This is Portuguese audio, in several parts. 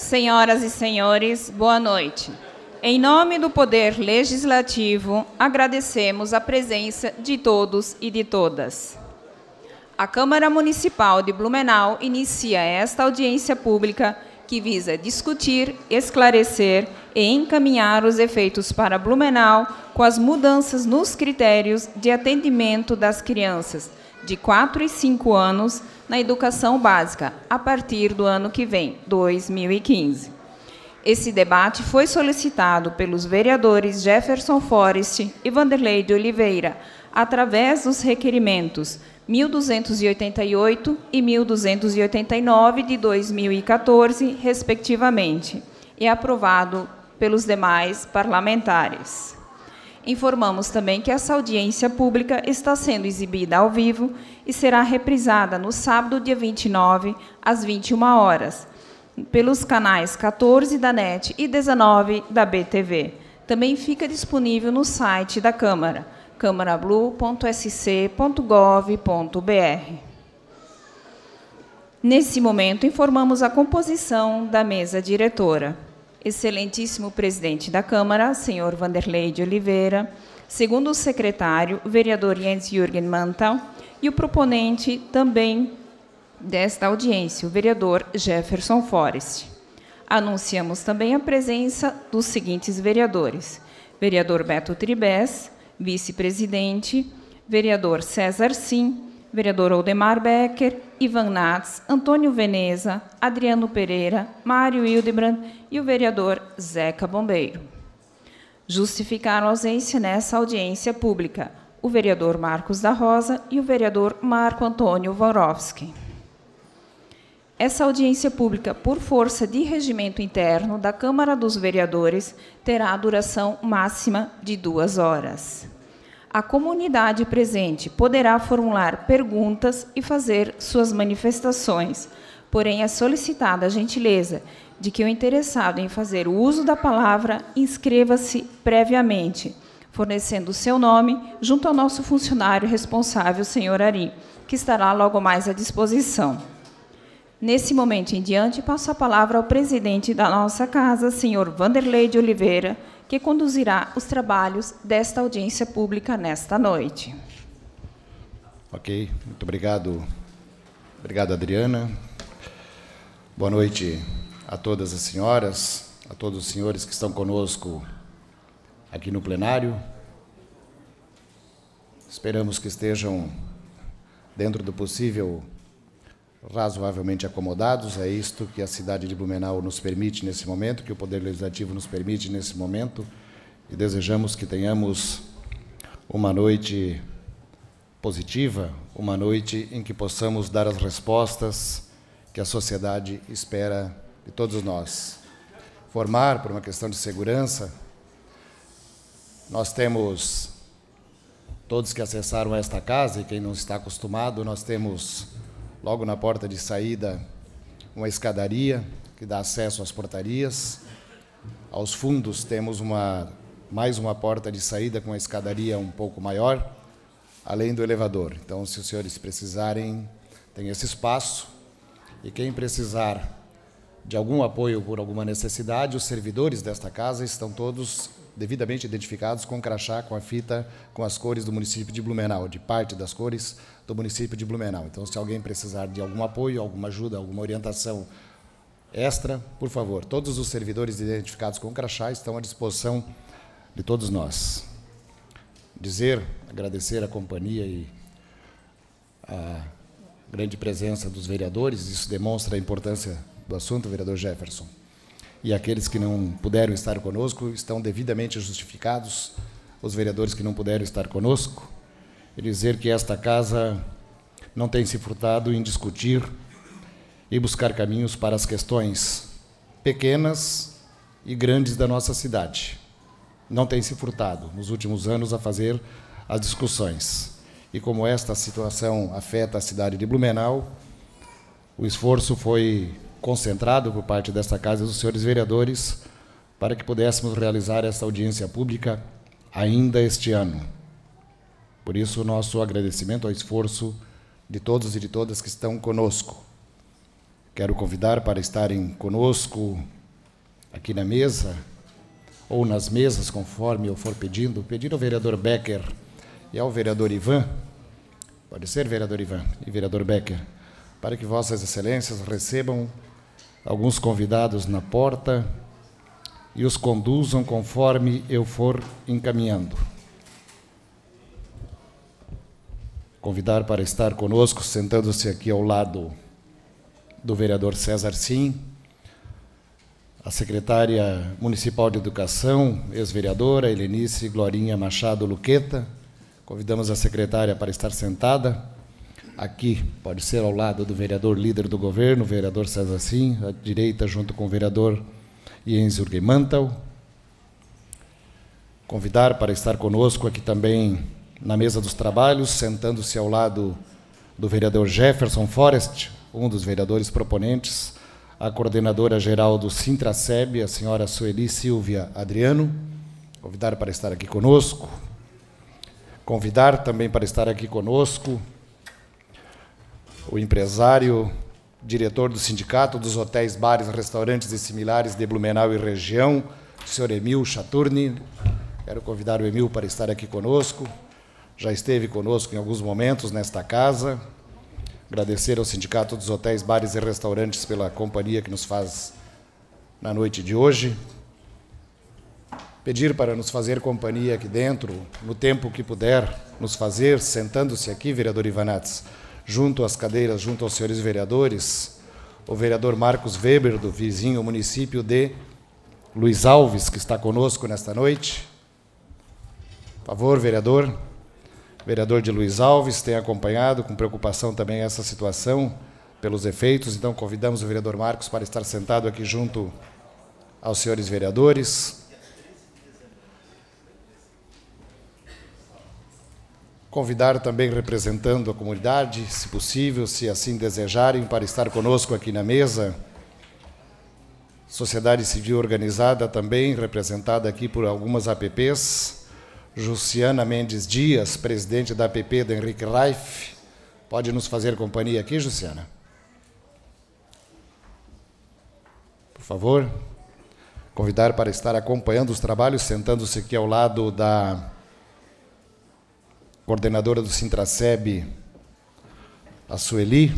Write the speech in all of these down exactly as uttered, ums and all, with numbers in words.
Senhoras e senhores, boa noite. Em nome do Poder Legislativo, agradecemos a presença de todos e de todas. A Câmara Municipal de Blumenau inicia esta audiência pública que visa discutir, esclarecer e encaminhar os efeitos para Blumenau com as mudanças nos critérios de atendimento das crianças de quatro e cinco anos na educação básica, a partir do ano que vem, dois mil e quinze. Esse debate foi solicitado pelos vereadores Jefferson Forrest e Vanderlei de Oliveira, através dos requerimentos mil duzentos e oitenta e oito e mil duzentos e oitenta e nove de dois mil e quatorze, respectivamente, e aprovado pelos demais parlamentares. Informamos também que essa audiência pública está sendo exibida ao vivo e será reprisada no sábado, dia vinte e nove, às vinte e uma horas, pelos canais quatorze da N E T e dezenove da B T V. Também fica disponível no site da Câmara, câmarablu ponto s c ponto gov ponto b r. Nesse momento, informamos a composição da mesa diretora. Excelentíssimo presidente da Câmara, senhor Vanderlei de Oliveira, segundo o secretário, vereador Jens Jürgen Mantel, e o proponente também desta audiência, o vereador Jefferson Forrest. Anunciamos também a presença dos seguintes vereadores: vereador Beto Tribes, vice-presidente, vereador César Sim, vereador Oldemar Becker, Ivan Nats, Antônio Veneza, Adriano Pereira, Mário Hildebrand e o vereador Zeca Bombeiro. Justificaram a ausência nessa audiência pública o vereador Marcos da Rosa e o vereador Marco Antônio Vorowski. Essa audiência pública, por força de regimento interno da Câmara dos Vereadores, terá a duração máxima de duas horas. A comunidade presente poderá formular perguntas e fazer suas manifestações, porém é solicitada a gentileza de que o interessado em fazer o uso da palavra inscreva-se previamente, fornecendo o seu nome junto ao nosso funcionário responsável, senhor Ari, que estará logo mais à disposição. Nesse momento em diante, passo a palavra ao presidente da nossa casa, senhor Vanderlei de Oliveira, que conduzirá os trabalhos desta audiência pública nesta noite. Ok, muito obrigado. Obrigado, Adriana. Boa noite a todas as senhoras, a todos os senhores que estão conosco aqui no plenário. Esperamos que estejam, dentro do possível, razoavelmente acomodados. É isto que a cidade de Blumenau nos permite nesse momento, que o Poder Legislativo nos permite nesse momento, e desejamos que tenhamos uma noite positiva, uma noite em que possamos dar as respostas que a sociedade espera de todos nós. Formar, por uma questão de segurança, nós temos, todos que acessaram esta casa, e quem não está acostumado, nós temos logo na porta de saída uma escadaria que dá acesso às portarias. Aos fundos temos uma, mais uma porta de saída com uma escadaria um pouco maior, além do elevador. Então, se os senhores precisarem, tem esse espaço. E quem precisar de algum apoio por alguma necessidade, os servidores desta casa estão todos devidamente identificados com crachá, com a fita, com as cores do município de Blumenau, de parte das cores do município de Blumenau. Então, se alguém precisar de algum apoio, alguma ajuda, alguma orientação extra, por favor, todos os servidores identificados com crachá estão à disposição de todos nós. Dizer, agradecer a companhia e a grande presença dos vereadores, isso demonstra a importância do assunto, vereador Jefferson. E aqueles que não puderam estar conosco estão devidamente justificados, os vereadores que não puderam estar conosco, e dizer que esta casa não tem se furtado em discutir e buscar caminhos para as questões pequenas e grandes da nossa cidade. Não tem se furtado, nos últimos anos, a fazer as discussões. E como esta situação afeta a cidade de Blumenau, o esforço foi concentrado por parte desta casa e dos senhores vereadores para que pudéssemos realizar esta audiência pública ainda este ano. Por isso, o nosso agradecimento ao esforço de todos e de todas que estão conosco. Quero convidar para estarem conosco aqui na mesa, ou nas mesas, conforme eu for pedindo, pedir ao vereador Becker e ao vereador Ivan, pode ser, vereador Ivan e vereador Becker, para que vossas excelências recebam alguns convidados na porta e os conduzam conforme eu for encaminhando. Convidar para estar conosco, sentando-se aqui ao lado do vereador César Sim, a secretária municipal de Educação, ex-vereadora Helenice Glorinha Machado Luqueta. Convidamos a secretária para estar sentada aqui, pode ser ao lado do vereador líder do governo, vereador César Sim, à direita, junto com o vereador Jens Jürgen Mantel. Convidar para estar conosco aqui também na mesa dos trabalhos, sentando-se ao lado do vereador Jefferson Forrest, um dos vereadores proponentes, a coordenadora geral do Sintraceb, a senhora Sueli Silvia Adriano. Convidar para estar aqui conosco. Convidar também para estar aqui conosco o empresário, diretor do Sindicato dos Hotéis, Bares, Restaurantes e Similares de Blumenau e região, o senhor Emil Chaturni. Quero convidar o Emil para estar aqui conosco. Já esteve conosco em alguns momentos nesta casa. Agradecer ao Sindicato dos Hotéis, Bares e Restaurantes pela companhia que nos faz na noite de hoje. Pedir para nos fazer companhia aqui dentro, no tempo que puder nos fazer, sentando-se aqui, vereador Ivanatz, junto às cadeiras, junto aos senhores vereadores, o vereador Marcos Weber, do vizinho município de Luiz Alves, que está conosco nesta noite. Por favor, vereador. Vereador de Luiz Alves tem acompanhado com preocupação também essa situação pelos efeitos, então convidamos o vereador Marcos para estar sentado aqui junto aos senhores vereadores. Convidar também representando a comunidade, se possível, se assim desejarem, para estar conosco aqui na mesa. Sociedade Civil Organizada também, representada aqui por algumas A P Ps. Jussiana Mendes Dias, presidente da A P P da Henrique Reif. Pode nos fazer companhia aqui, Jussiana? Por favor. Convidar para estar acompanhando os trabalhos, sentando-se aqui ao lado da coordenadora do Sintraceb, a Sueli.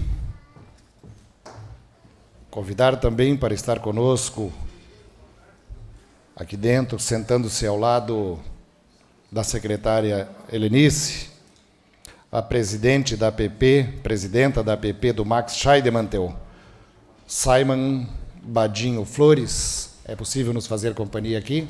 Convidar também para estar conosco aqui dentro, sentando-se ao lado da secretária Helenice, a presidente da A P P, presidenta da A P P do Max Scheidemantel, Simon Badinho Flores. É possível nos fazer companhia aqui?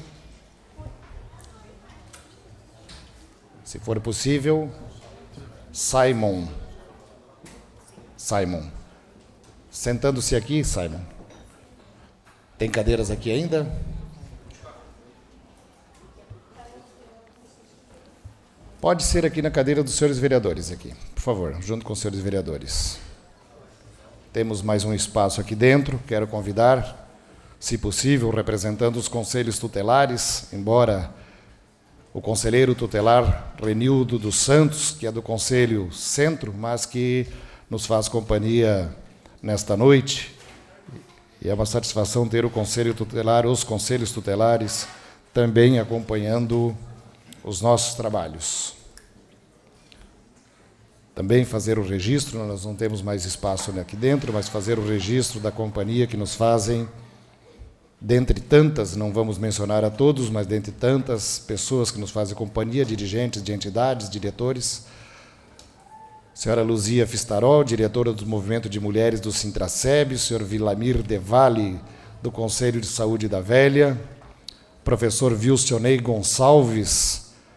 Se for possível, Simon. Simon. Sentando-se aqui, Simon. Tem cadeiras aqui ainda? Pode ser aqui na cadeira dos senhores vereadores, aqui, por favor, junto com os senhores vereadores. Temos mais um espaço aqui dentro. Quero convidar, se possível, representando os conselhos tutelares, embora o conselheiro tutelar Renildo dos Santos, que é do Conselho Centro, mas que nos faz companhia nesta noite. E é uma satisfação ter o Conselho Tutelar, os conselhos tutelares, também acompanhando os nossos trabalhos. Também fazer o registro, nós não temos mais espaço aqui dentro, mas fazer o registro da companhia que nos fazem, dentre tantas, não vamos mencionar a todos, mas dentre tantas pessoas que nos fazem companhia, dirigentes de entidades, diretores, senhora Luzia Fistarol, diretora do Movimento de Mulheres do Sintraceb, senhor Vilamir De Valle, do Conselho de Saúde da Velha, professor Vilcionei Gonçalves,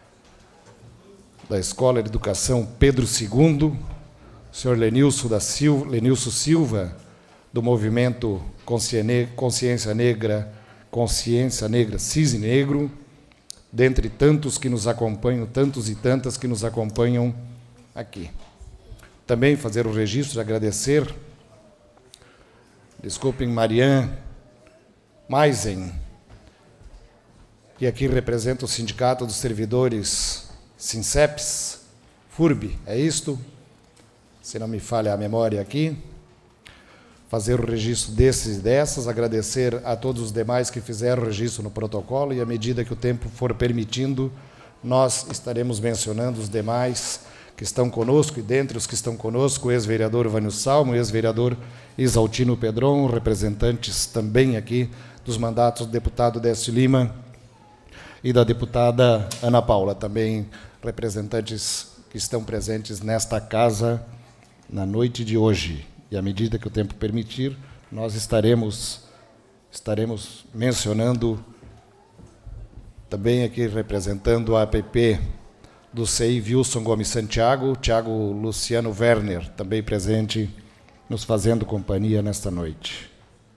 da Escola de Educação Pedro segundo, senhor Lenilson, da Silva, Lenilson Silva, do Movimento Consciência Negra, Consciência Negra Cisne Negro, dentre tantos que nos acompanham, tantos e tantas que nos acompanham aqui. Também fazer o registro, agradecer, desculpem, Marianne Maisen, que aqui representa o Sindicato dos Servidores Sinceps, F U R B, é isto? Se não me falha a memória aqui. fazer o registro desses e dessas, agradecer a todos os demais que fizeram o registro no protocolo e, à medida que o tempo for permitindo, nós estaremos mencionando os demais que estão conosco, e dentre os que estão conosco, o ex-vereador Vânio Salmo, o ex-vereador Isaltino Pedron, representantes também aqui dos mandatos do deputado Décio Lima e da deputada Ana Paula, também representantes que estão presentes nesta casa na noite de hoje. E à medida que o tempo permitir, nós estaremos, estaremos mencionando também aqui, representando a A P P do C I, Wilson Gomes Santiago, Tiago Luciano Werner, também presente, nos fazendo companhia nesta noite.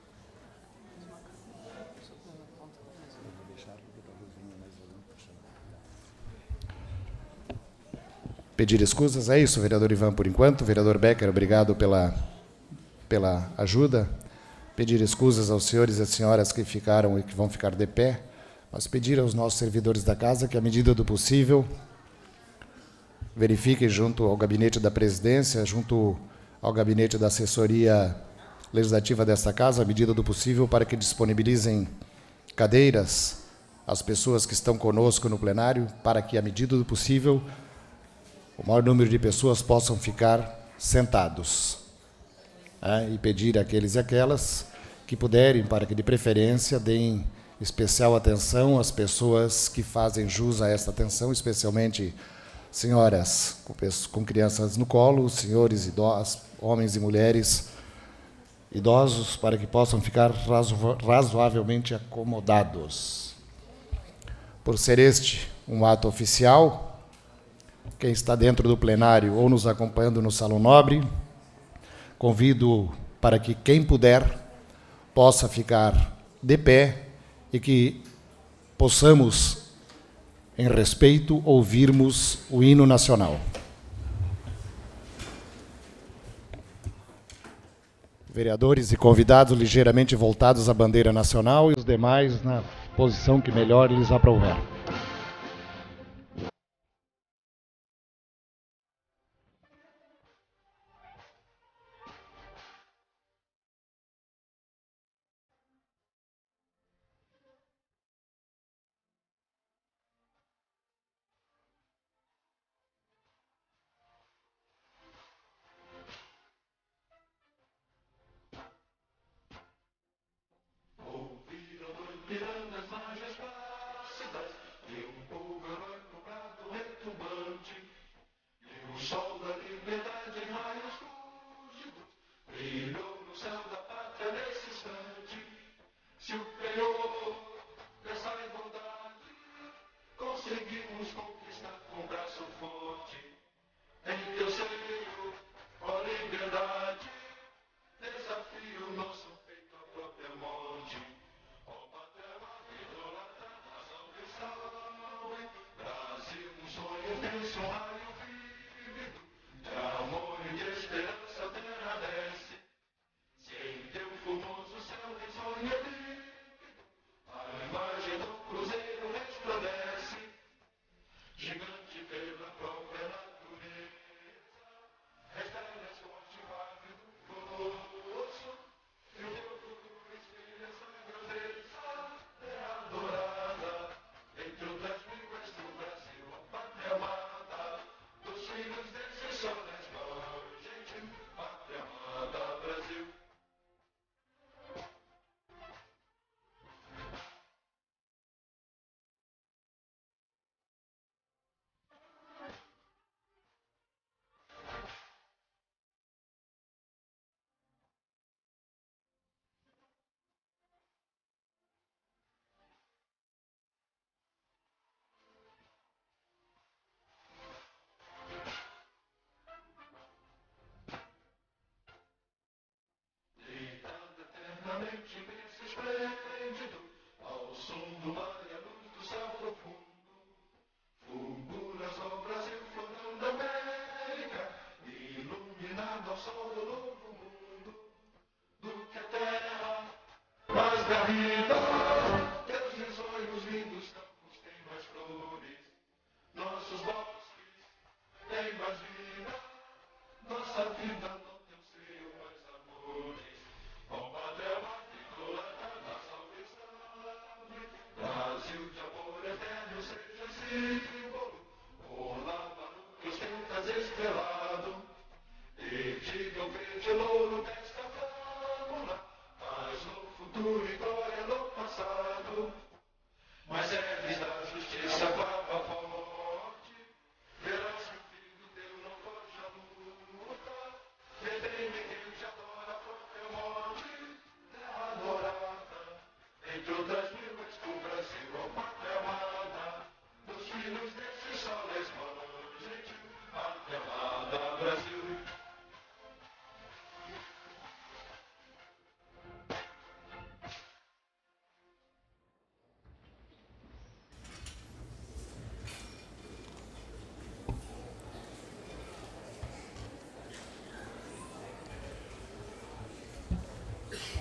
Pedir escusas, é isso, vereador Ivan, por enquanto. Vereador Becker, obrigado pela, pela ajuda. Pedir escusas aos senhores e às senhoras que ficaram e que vão ficar de pé, mas pedir aos nossos servidores da casa que, à medida do possível, verifiquem junto ao gabinete da presidência, junto ao gabinete da assessoria legislativa desta casa, à medida do possível, para que disponibilizem cadeiras às pessoas que estão conosco no plenário, para que, à medida do possível, o maior número de pessoas possam ficar sentados. É, e pedir àqueles e aquelas que puderem, para que, de preferência, deem especial atenção às pessoas que fazem jus a esta atenção, especialmente senhoras com, com crianças no colo, senhores idosos, homens e mulheres idosos, para que possam ficar razo, razoavelmente acomodados. Por ser este um ato oficial, quem está dentro do plenário ou nos acompanhando no Salão Nobre, convido para que quem puder possa ficar de pé e que possamos, em respeito, ouvirmos o hino nacional. Vereadores e convidados ligeiramente voltados à bandeira nacional e os demais na posição que melhor lhes aprouver.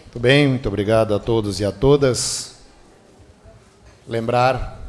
Muito bem, muito obrigado a todos e a todas. Lembrar,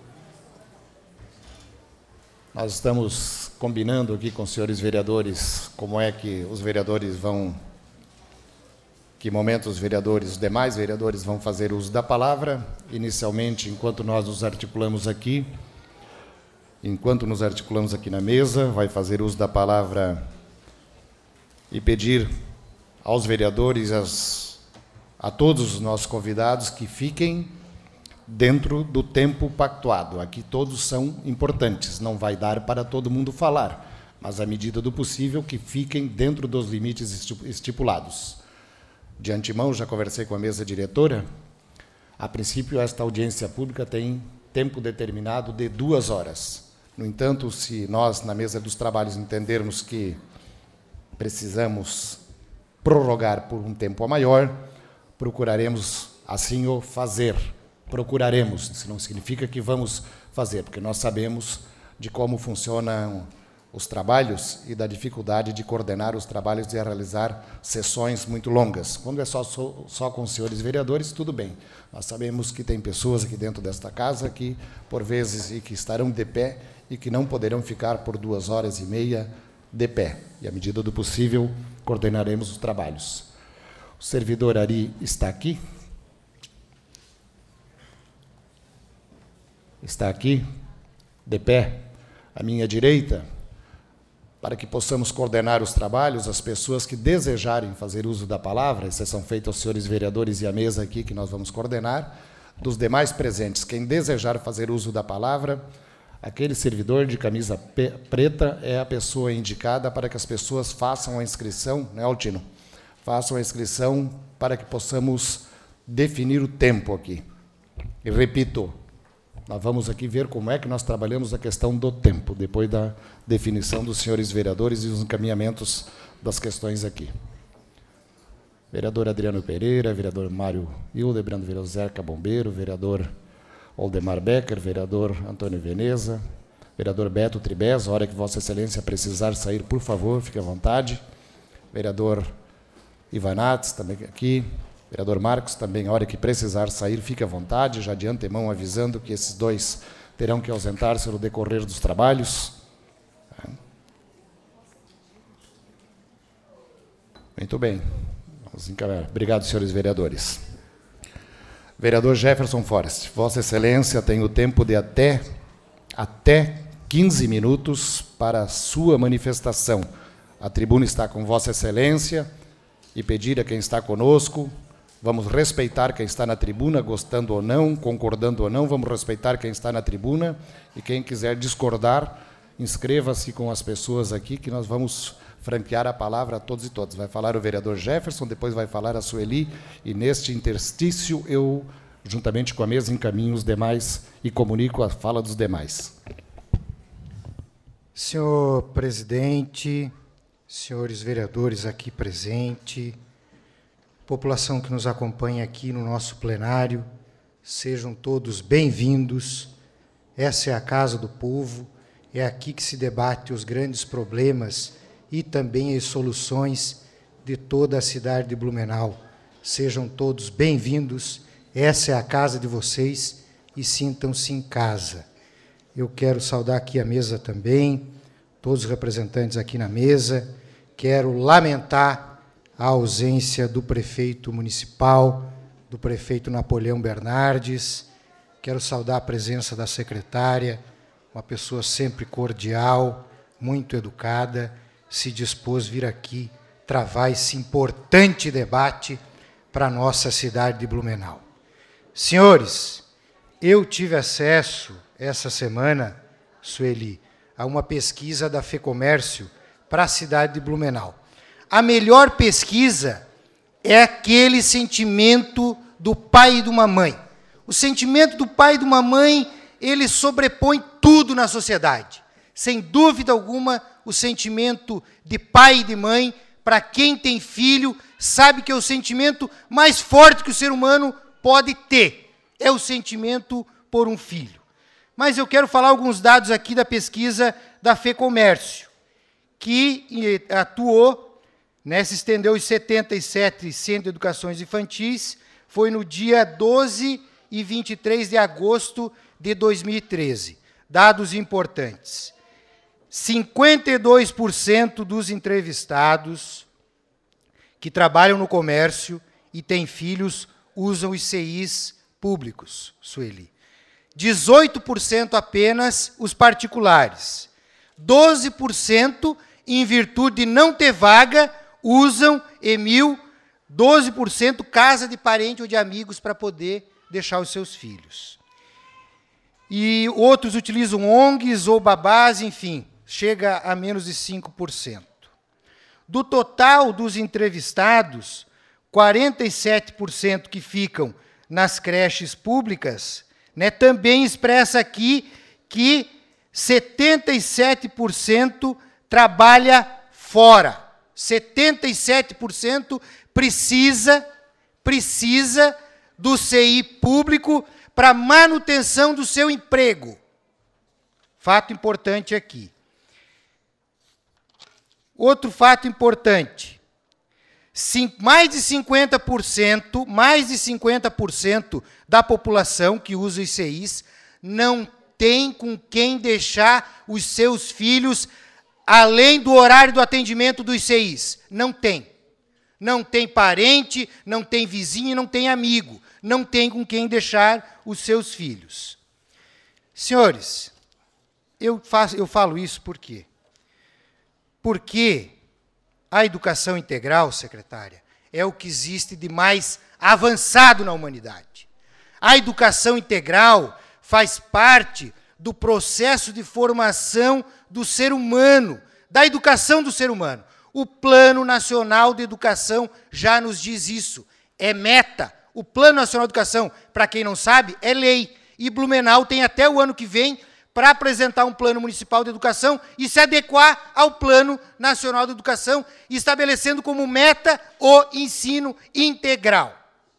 nós estamos combinando aqui com os senhores vereadores como é que os vereadores vão, que momento os vereadores, os demais vereadores vão fazer uso da palavra. Inicialmente, enquanto nós nos articulamos aqui, enquanto nos articulamos aqui na mesa, vai fazer uso da palavra e pedir aos vereadores, as, a todos os nossos convidados que fiquem dentro do tempo pactuado. Aqui todos são importantes, não vai dar para todo mundo falar, mas à medida do possível que fiquem dentro dos limites estipulados. De antemão, já conversei com a mesa diretora, a princípio esta audiência pública tem tempo determinado de duas horas. No entanto, se nós, na mesa dos trabalhos, entendermos que precisamos prorrogar por um tempo a maior, procuraremos assim o fazer. Procuraremos, isso não significa que vamos fazer, porque nós sabemos de como funcionam os trabalhos e da dificuldade de coordenar os trabalhos e realizar sessões muito longas. Quando é só, só, só com os senhores vereadores, tudo bem. Nós sabemos que tem pessoas aqui dentro desta casa que, por vezes, e que estarão de pé e que não poderão ficar por duas horas e meia de pé. E, à medida do possível, coordenaremos os trabalhos. O servidor Ari está aqui. Está aqui, de pé, à minha direita, para que possamos coordenar os trabalhos. As pessoas que desejarem fazer uso da palavra, exceção feita aos senhores vereadores e à mesa aqui, que nós vamos coordenar, dos demais presentes, quem desejar fazer uso da palavra, aquele servidor de camisa preta é a pessoa indicada para que as pessoas façam a inscrição, né, Altino? Façam a inscrição para que possamos definir o tempo aqui. E repito, nós vamos aqui ver como é que nós trabalhamos a questão do tempo, depois da definição dos senhores vereadores e os encaminhamentos das questões aqui. Vereador Adriano Pereira, vereador Mário Hildebrand Velozerca Bombeiro, vereador Oldemar Becker, vereador Antônio Veneza, vereador Beto Tribes, a hora que Vossa Excelência precisar sair, por favor, fique à vontade. Vereador Ivanates, também aqui. Vereador Marcos, também, a hora que precisar sair, fique à vontade, já de antemão avisando que esses dois terão que ausentar-se no decorrer dos trabalhos. Muito bem. Vamos encaminhar. Obrigado, senhores vereadores. Vereador Jefferson Forrest, Vossa Excelência tem o tempo de até, até quinze minutos para a sua manifestação. A tribuna está com Vossa Excelência e pedir a quem está conosco, vamos respeitar quem está na tribuna, gostando ou não, concordando ou não, vamos respeitar quem está na tribuna, e quem quiser discordar, inscreva-se com as pessoas aqui, que nós vamos franquear a palavra a todos e todas. Vai falar o vereador Jefferson, depois vai falar a Sueli, e neste interstício eu, juntamente com a mesa, encaminho os demais e comunico a fala dos demais. Senhor presidente, senhores vereadores aqui presentes, população que nos acompanha aqui no nosso plenário, sejam todos bem-vindos. Essa é a Casa do Povo, é aqui que se debate os grandes problemas e também as soluções de toda a cidade de Blumenau. Sejam todos bem-vindos, essa é a casa de vocês e sintam-se em casa. Eu quero saudar aqui a mesa também, todos os representantes aqui na mesa. Quero lamentar a ausência do prefeito municipal, do prefeito Napoleão Bernardes. Quero saudar a presença da secretária, uma pessoa sempre cordial, muito educada, se dispôs a vir aqui travar esse importante debate para a nossa cidade de Blumenau. Senhores, eu tive acesso essa semana, Sueli, a uma pesquisa da FEComércio para a cidade de Blumenau. A melhor pesquisa é aquele sentimento do pai e de uma mãe. O sentimento do pai e de uma mãe, ele sobrepõe tudo na sociedade. Sem dúvida alguma, o sentimento de pai e de mãe, para quem tem filho, sabe que é o sentimento mais forte que o ser humano pode ter. É o sentimento por um filho. Mas eu quero falar alguns dados aqui da pesquisa da FEComércio, que atuou né, se estendeu os setenta e sete centros de educações infantis, foi no dia doze e vinte e três de agosto de dois mil e treze. Dados importantes. cinquenta e dois por cento dos entrevistados que trabalham no comércio e têm filhos usam os C Is públicos, Sueli. dezoito por cento apenas os particulares. doze por cento, em virtude de não ter vaga, usam, Emil, doze por cento casa de parente ou de amigos para poder deixar os seus filhos. E outros utilizam O N Gs ou babás, enfim, chega a menos de cinco por cento. Do total dos entrevistados, quarenta e sete por cento que ficam nas creches públicas, né, também expressa aqui que setenta e sete por cento trabalha fora. setenta e sete por cento precisa, precisa do C I público para manutenção do seu emprego. Fato importante aqui. Outro fato importante. Sim, mais de cinquenta por cento, mais de cinquenta por cento da população que usa os C Is não tem com quem deixar os seus filhos além do horário do atendimento dos C Is. Não tem. Não tem parente, não tem vizinho, não tem amigo. Não tem com quem deixar os seus filhos. Senhores, eu, faço, eu falo isso por quê? Porque a educação integral, secretária, é o que existe de mais avançado na humanidade. A educação integral faz parte do processo de formação do ser humano, da educação do ser humano. O Plano Nacional de Educação já nos diz isso. É meta. O Plano Nacional de Educação, para quem não sabe, é lei. E Blumenau tem até o ano que vem para apresentar um plano municipal de educação e se adequar ao Plano Nacional de Educação, estabelecendo como meta o ensino integral.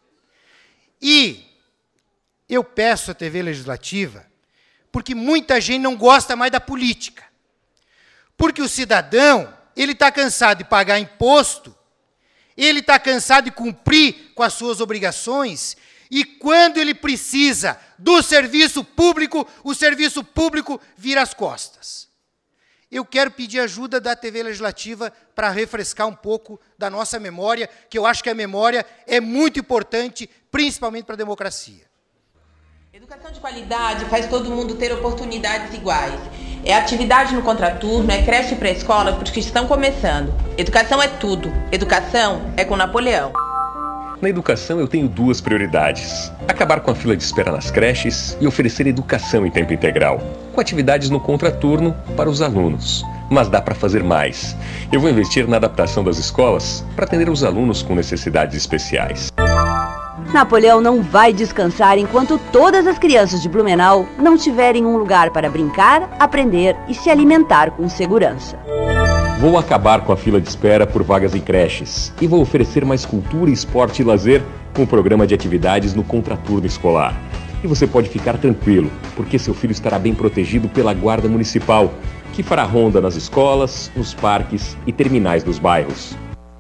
E eu peço à T V Legislativa, porque muita gente não gosta mais da política. Porque o cidadão, ele está cansado de pagar imposto, ele está cansado de cumprir com as suas obrigações, e quando ele precisa do serviço público, o serviço público vira as costas. Eu quero pedir ajuda da T V Legislativa para refrescar um pouco da nossa memória, que eu acho que a memória é muito importante, principalmente para a democracia. Educação de qualidade faz todo mundo ter oportunidades iguais. É atividade no contraturno, é creche e pré-escola porque estão começando. Educação é tudo. Educação é com Napoleão. Na educação eu tenho duas prioridades. Acabar com a fila de espera nas creches e oferecer educação em tempo integral, com atividades no contraturno para os alunos. Mas dá para fazer mais. Eu vou investir na adaptação das escolas para atender os alunos com necessidades especiais. Napoleão não vai descansar enquanto todas as crianças de Blumenau não tiverem um lugar para brincar, aprender e se alimentar com segurança. Vou acabar com a fila de espera por vagas em creches e vou oferecer mais cultura, esporte e lazer com o programa de atividades no contraturno escolar. E você pode ficar tranquilo, porque seu filho estará bem protegido pela Guarda Municipal, que fará ronda nas escolas, nos parques e terminais dos bairros.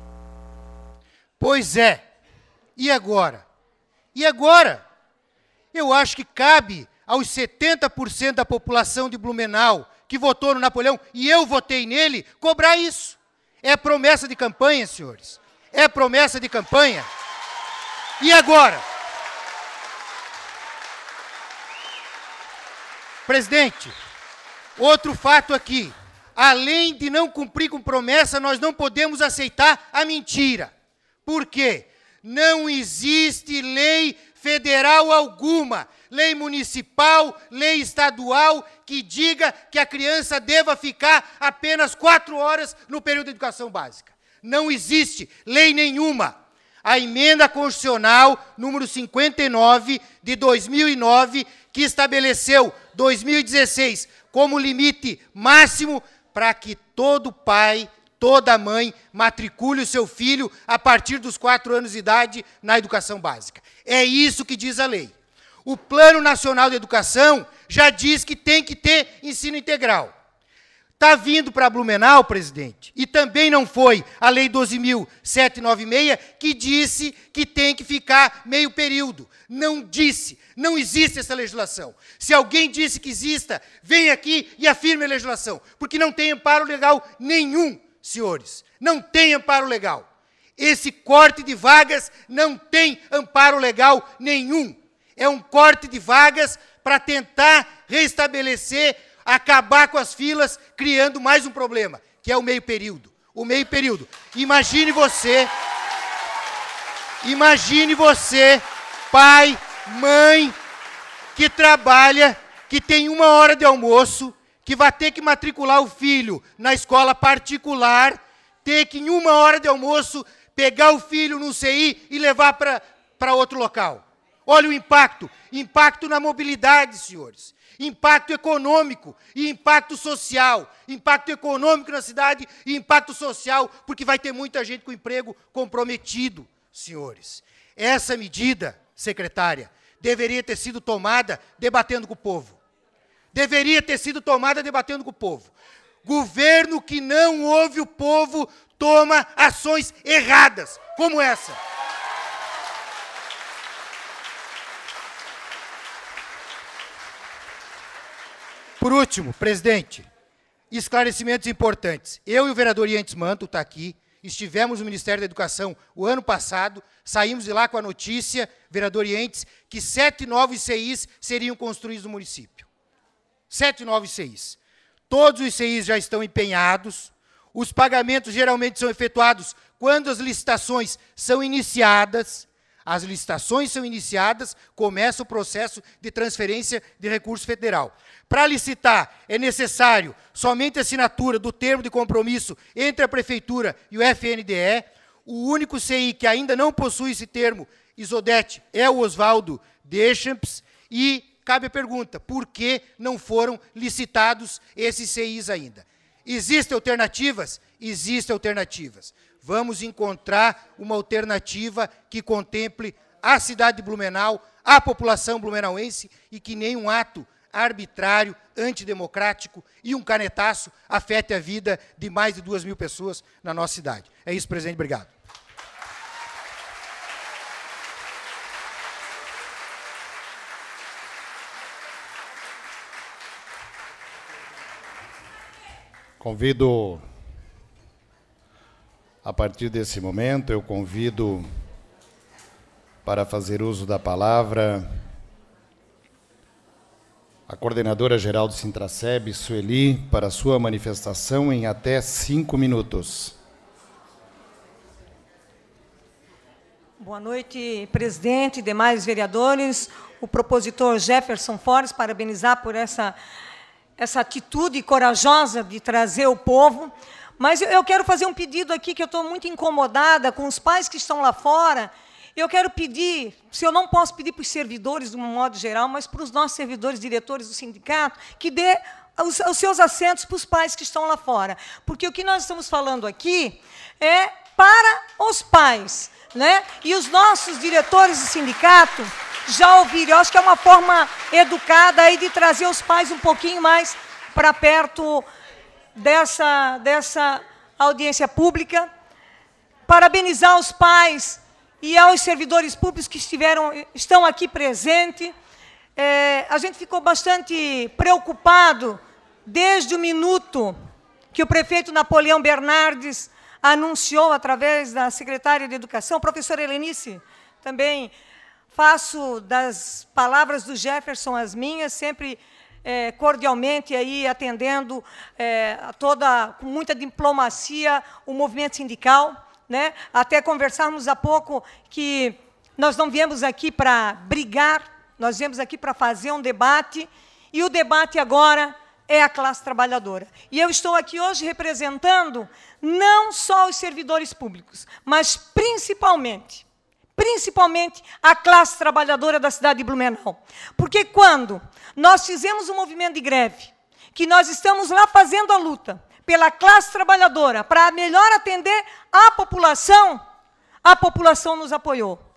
Pois é. E agora? E agora? Eu acho que cabe aos setenta por cento da população de Blumenau que votou no Napoleão, e eu votei nele, cobrar isso. É promessa de campanha, senhores. É promessa de campanha. E agora? Presidente, outro fato aqui. Além de não cumprir com promessa, nós não podemos aceitar a mentira. Por quê? Não existe lei federal alguma, lei municipal, lei estadual, que diga que a criança deva ficar apenas quatro horas no período de educação básica. Não existe lei nenhuma. A emenda constitucional número cinquenta e nove de dois mil e nove, que estabeleceu dois mil e dezesseis como limite máximo para que todo pai, toda mãe matricule o seu filho a partir dos quatro anos de idade na educação básica. É isso que diz a lei. O Plano Nacional de Educação já diz que tem que ter ensino integral. Está vindo para Blumenau, presidente, e também não foi a Lei doze mil setecentos e noventa e seis que disse que tem que ficar meio período. Não disse, não existe essa legislação. Se alguém disse que exista, vem aqui e afirme a legislação, porque não tem amparo legal nenhum, senhores. Não tem amparo legal. Esse corte de vagas não tem amparo legal nenhum. É um corte de vagas para tentar restabelecer, acabar com as filas, criando mais um problema, que é o meio período. O meio período. Imagine você, imagine você, pai, mãe, que trabalha, que tem uma hora de almoço, que vai ter que matricular o filho na escola particular, ter que, em uma hora de almoço, pegar o filho no C I e levar para outro local. Olha o impacto. Impacto na mobilidade, senhores. Impacto econômico e impacto social. Impacto econômico na cidade e impacto social, porque vai ter muita gente com emprego comprometido, senhores. Essa medida, secretária, deveria ter sido tomada debatendo com o povo. Deveria ter sido tomada debatendo com o povo. Governo que não ouve o povo toma ações erradas, como essa. Por último, presidente, esclarecimentos importantes. Eu e o vereador Ientes Manto, está aqui, estivemos no Ministério da Educação o ano passado, saímos de lá com a notícia, vereador Ientes, que sete novos C Is seriam construídos no município. Sete novos C Is. Todos os C Is já estão empenhados, os pagamentos geralmente são efetuados quando as licitações são iniciadas. As licitações são iniciadas, começa o processo de transferência de recurso federal. Para licitar, é necessário somente a assinatura do termo de compromisso entre a Prefeitura e o F N D E. O único C I que ainda não possui esse termo, Isodete, é o Oswaldo Deschamps. E cabe a pergunta, por que não foram licitados esses C Is ainda? Existem alternativas? Existem alternativas. Vamos encontrar uma alternativa que contemple a cidade de Blumenau, a população blumenauense, e que nenhum ato arbitrário, antidemocrático e um canetaço afete a vida de mais de duas mil pessoas na nossa cidade. É isso, presidente. Obrigado. Convido, a partir desse momento, eu convido para fazer uso da palavra a coordenadora-geral do Sintraceb, Sueli, para sua manifestação em até cinco minutos. Boa noite, presidente e demais vereadores. O propositor Jefferson Fortes, parabenizar por essa, essa atitude corajosa de trazer o povo. Mas eu quero fazer um pedido aqui, que eu estou muito incomodada com os pais que estão lá fora. Eu quero pedir, se eu não posso pedir para os servidores, de um modo geral, mas para os nossos servidores, diretores do sindicato, que dê os, os seus assentos para os pais que estão lá fora. Porque o que nós estamos falando aqui é para os pais, né? E os nossos diretores do sindicato já ouviram. Eu acho que é uma forma educada aí de trazer os pais um pouquinho mais para perto dessa, dessa audiência pública. Parabenizar os pais e aos servidores públicos que estiveram, estão aqui presentes. É, a gente ficou bastante preocupado desde o minuto que o prefeito Napoleão Bernardes anunciou, através da secretária de Educação, professora Helenice, também faço das palavras do Jefferson as minhas, sempre é, cordialmente aí atendendo é, a toda, com muita diplomacia, o movimento sindical. Né? Até conversarmos há pouco que nós não viemos aqui para brigar, nós viemos aqui para fazer um debate, e o debate agora é a classe trabalhadora. E eu estou aqui hoje representando não só os servidores públicos, mas principalmente, principalmente a classe trabalhadora da cidade de Blumenau. Porque quando nós fizemos um movimento de greve, que nós estamos lá fazendo a luta pela classe trabalhadora, para melhor atender a população, a população nos apoiou.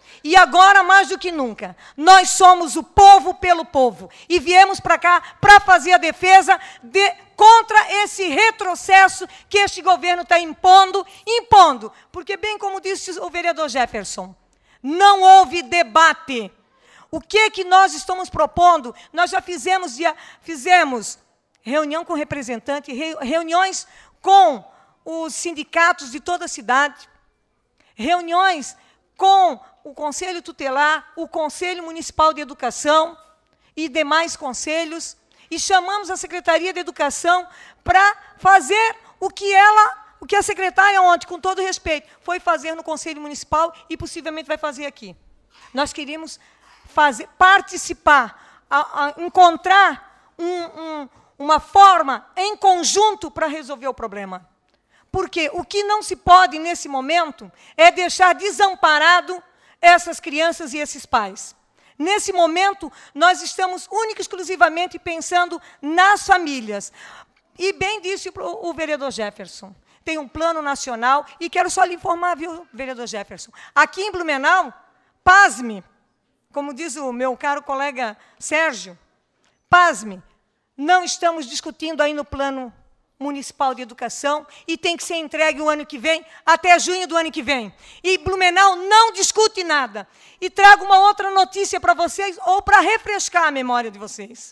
E agora, mais do que nunca, nós somos o povo pelo povo. E viemos para cá para fazer a defesa de, contra esse retrocesso que este governo está impondo, impondo. Porque, bem como disse o vereador Jefferson, não houve debate. O que, que nós estamos propondo? Nós já fizemos, já fizemos reunião com representantes, reuniões com os sindicatos de toda a cidade, reuniões com o Conselho Tutelar, o Conselho Municipal de Educação e demais conselhos, e chamamos a Secretaria de Educação para fazer o que ela, o que a secretária ontem, com todo respeito, foi fazer no Conselho Municipal e possivelmente vai fazer aqui. Nós queríamos fazer, participar, a, a encontrar um, um, uma forma em conjunto para resolver o problema. Porque o que não se pode, nesse momento, é deixar desamparado essas crianças e esses pais. Nesse momento, nós estamos única e exclusivamente pensando nas famílias. E bem disse o vereador Jefferson, tem um plano nacional, e quero só lhe informar, viu, vereador Jefferson, aqui em Blumenau, pasme, como diz o meu caro colega Sérgio, pasme, não estamos discutindo aí no plano municipal de educação, e tem que ser entregue o ano que vem, até junho do ano que vem. E Blumenau não discute nada. E trago uma outra notícia para vocês, ou para refrescar a memória de vocês.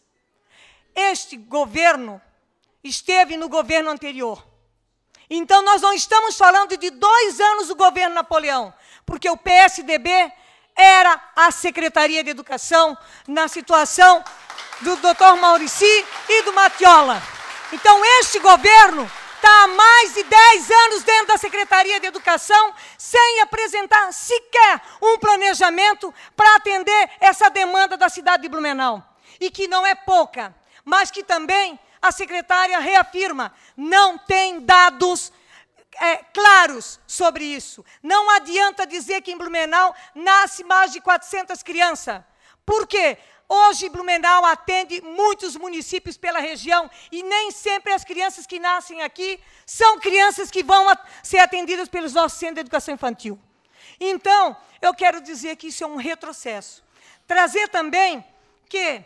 Este governo esteve no governo anterior. Então, nós não estamos falando de dois anos do governo Napoleão, porque o P S D B era a Secretaria de Educação na situação do doutor Maurici e do Matiola. Então, este governo está há mais de dez anos dentro da Secretaria de Educação, sem apresentar sequer um planejamento para atender essa demanda da cidade de Blumenau. E que não é pouca, mas que também a secretária reafirma, não tem dados é, claros sobre isso. Não adianta dizer que em Blumenau nasce mais de quatrocentas crianças. Por quê? Hoje, Blumenau atende muitos municípios pela região e nem sempre as crianças que nascem aqui são crianças que vão ser atendidas pelos nossos centros de educação infantil. Então, eu quero dizer que isso é um retrocesso. Trazer também que,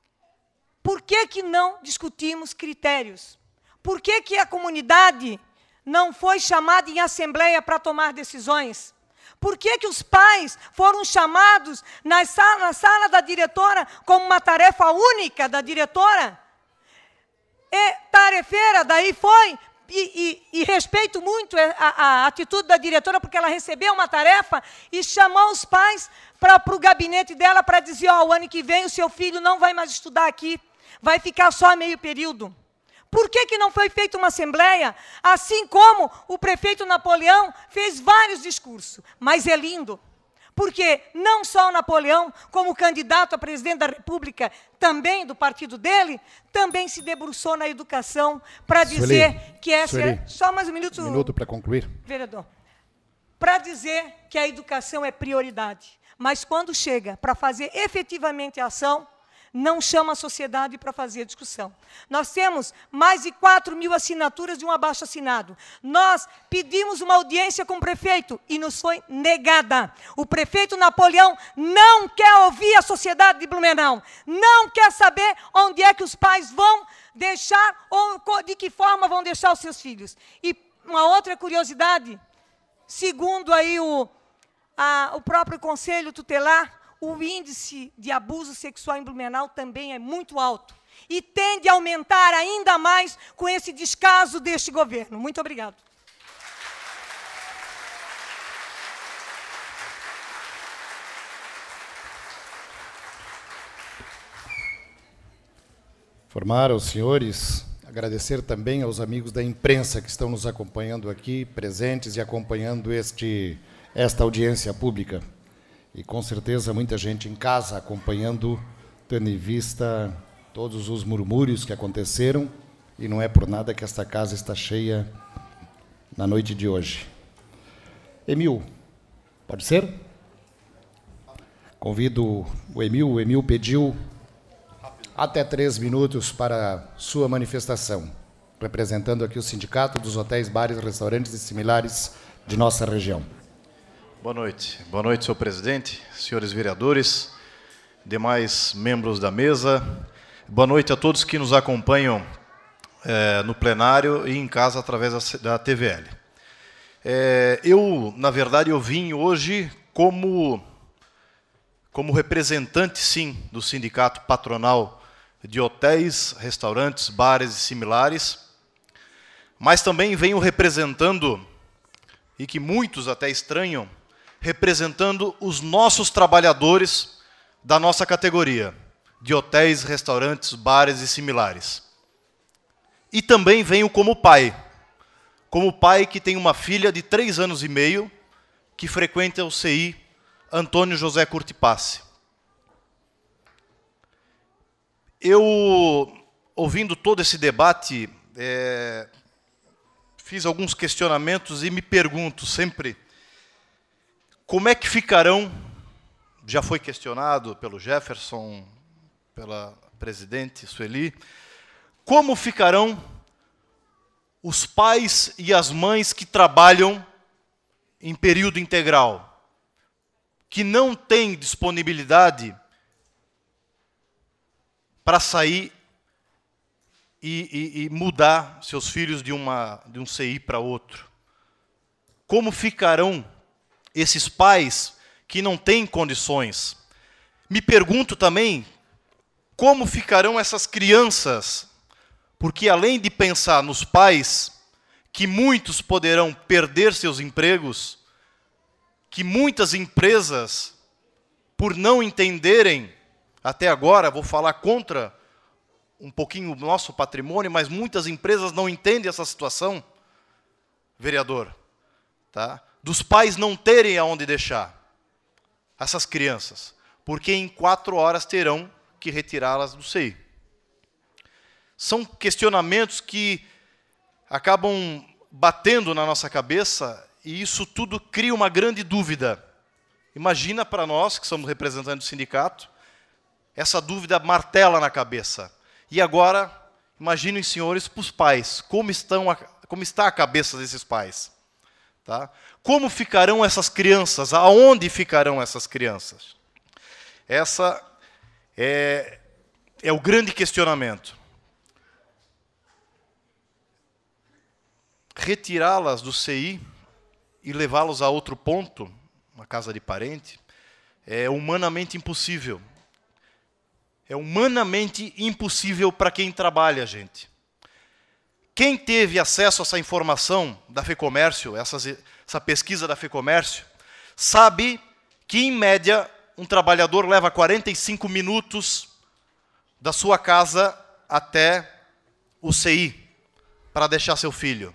por que que não discutimos critérios? Por que que a comunidade não foi chamada em assembleia para tomar decisões? Por que que os pais foram chamados na sala, na sala da diretora como uma tarefa única da diretora? E tarefeira, daí foi, e, e, e respeito muito a, a atitude da diretora, porque ela recebeu uma tarefa e chamou os pais para o gabinete dela para dizer, ó, o ano que vem o seu filho não vai mais estudar aqui, vai ficar só meio período. Por que que não foi feita uma assembleia? Assim como o prefeito Napoleão fez vários discursos. Mas é lindo, porque não só o Napoleão, como candidato a presidente da República, também do partido dele, também se debruçou na educação para dizer Sueli, que essa... Sueli, Só mais um minuto. Um minuto para concluir. Vereador. Para dizer que a educação é prioridade. Mas quando chega para fazer efetivamente a ação, não chama a sociedade para fazer a discussão. Nós temos mais de quatro mil assinaturas de um abaixo-assinado. Nós pedimos uma audiência com o prefeito e nos foi negada. O prefeito Napoleão não quer ouvir a sociedade de Blumenau, não quer saber onde é que os pais vão deixar, ou de que forma vão deixar os seus filhos. E uma outra curiosidade, segundo aí o, a, o próprio Conselho Tutelar, o índice de abuso sexual em Blumenau também é muito alto e tende a aumentar ainda mais com esse descaso deste governo. Muito obrigado. Informar aos senhores, agradecer também aos amigos da imprensa que estão nos acompanhando aqui, presentes e acompanhando este, esta audiência pública. E, com certeza, muita gente em casa acompanhando, tendo em vista todos os murmúrios que aconteceram, e não é por nada que esta casa está cheia na noite de hoje. Emil, pode ser? Convido o Emil. O Emil pediu até três minutos para sua manifestação, representando aqui o Sindicato dos Hotéis, Bares, Restaurantes e Similares de nossa região. Boa noite. Boa noite, senhor presidente, senhores vereadores, demais membros da mesa. Boa noite a todos que nos acompanham é, no plenário e em casa através da, da T V L. É, eu, na verdade, eu vim hoje como, como representante, sim, do Sindicato Patronal de Hotéis, Restaurantes, Bares e similares, mas também venho representando, e que muitos até estranham, representando os nossos trabalhadores da nossa categoria, de hotéis, restaurantes, bares e similares. E também venho como pai, como pai que tem uma filha de três anos e meio, que frequenta o C I Antônio José Curtipace. Eu, ouvindo todo esse debate, é, fiz alguns questionamentos e me pergunto sempre, como é que ficarão, já foi questionado pelo Jefferson, pela presidente Sueli, como ficarão os pais e as mães que trabalham em período integral, que não têm disponibilidade para sair e, e, e mudar seus filhos de, uma, de um C I para outro? Como ficarão esses pais que não têm condições? Me pergunto também como ficarão essas crianças, porque além de pensar nos pais, que muitos poderão perder seus empregos, que muitas empresas, por não entenderem, até agora, vou falar contra um pouquinho o nosso patrimônio, mas muitas empresas não entendem essa situação, vereador, tá? Dos pais não terem aonde deixar essas crianças, porque em quatro horas terão que retirá-las do C I. São questionamentos que acabam batendo na nossa cabeça e isso tudo cria uma grande dúvida. Imagina para nós, que somos representantes do sindicato, essa dúvida martela na cabeça. E agora, imaginem, senhores, para os pais, como, estão a, como está a cabeça desses pais. Tá? Como ficarão essas crianças? Aonde ficarão essas crianças? Essa é, é o grande questionamento. Retirá-las do C I e levá-los a outro ponto, uma casa de parente, é humanamente impossível. É humanamente impossível para quem trabalha, gente. Quem teve acesso a essa informação da FEComércio, essas, essa pesquisa da FEComércio, sabe que, em média, um trabalhador leva quarenta e cinco minutos da sua casa até o C I para deixar seu filho.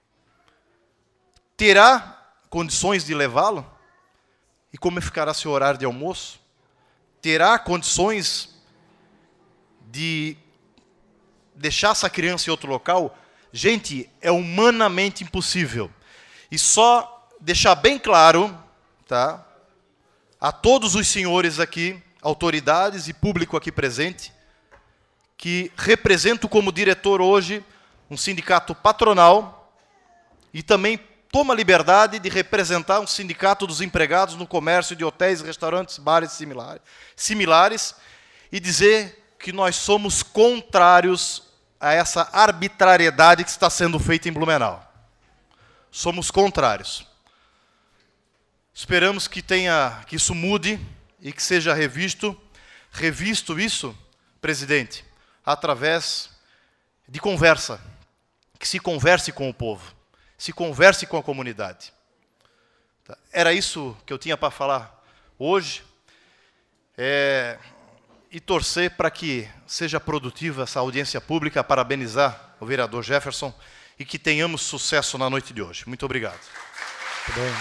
Terá condições de levá-lo? E como ficará seu horário de almoço? Terá condições de deixar essa criança em outro local? Gente, é humanamente impossível. E só deixar bem claro, tá, a todos os senhores aqui, autoridades e público aqui presente, que represento como diretor hoje um sindicato patronal e também toma a liberdade de representar um sindicato dos empregados no comércio de hotéis, restaurantes, bares similares, similares e dizer que nós somos contrários a essa arbitrariedade que está sendo feita em Blumenau. Somos contrários. Esperamos que tenha, que isso mude e que seja revisto, revisto isso, presidente, através de conversa, que se converse com o povo, se converse com a comunidade. Era isso que eu tinha para falar hoje. É... E torcer para que seja produtiva essa audiência pública, parabenizar o vereador Jefferson e que tenhamos sucesso na noite de hoje. Muito obrigado. Muito bem.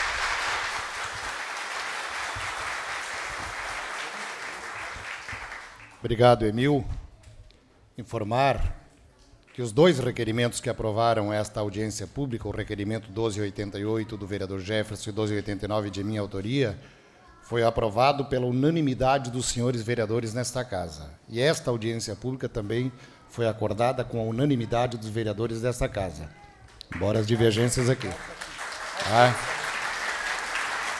Obrigado, Emil. Informar que os dois requerimentos que aprovaram esta audiência pública, o requerimento doze oitenta e oito do vereador Jefferson e doze oitenta e nove de minha autoria, foi aprovado pela unanimidade dos senhores vereadores nesta casa. E esta audiência pública também foi acordada com a unanimidade dos vereadores desta casa, embora as divergências aqui. Tá?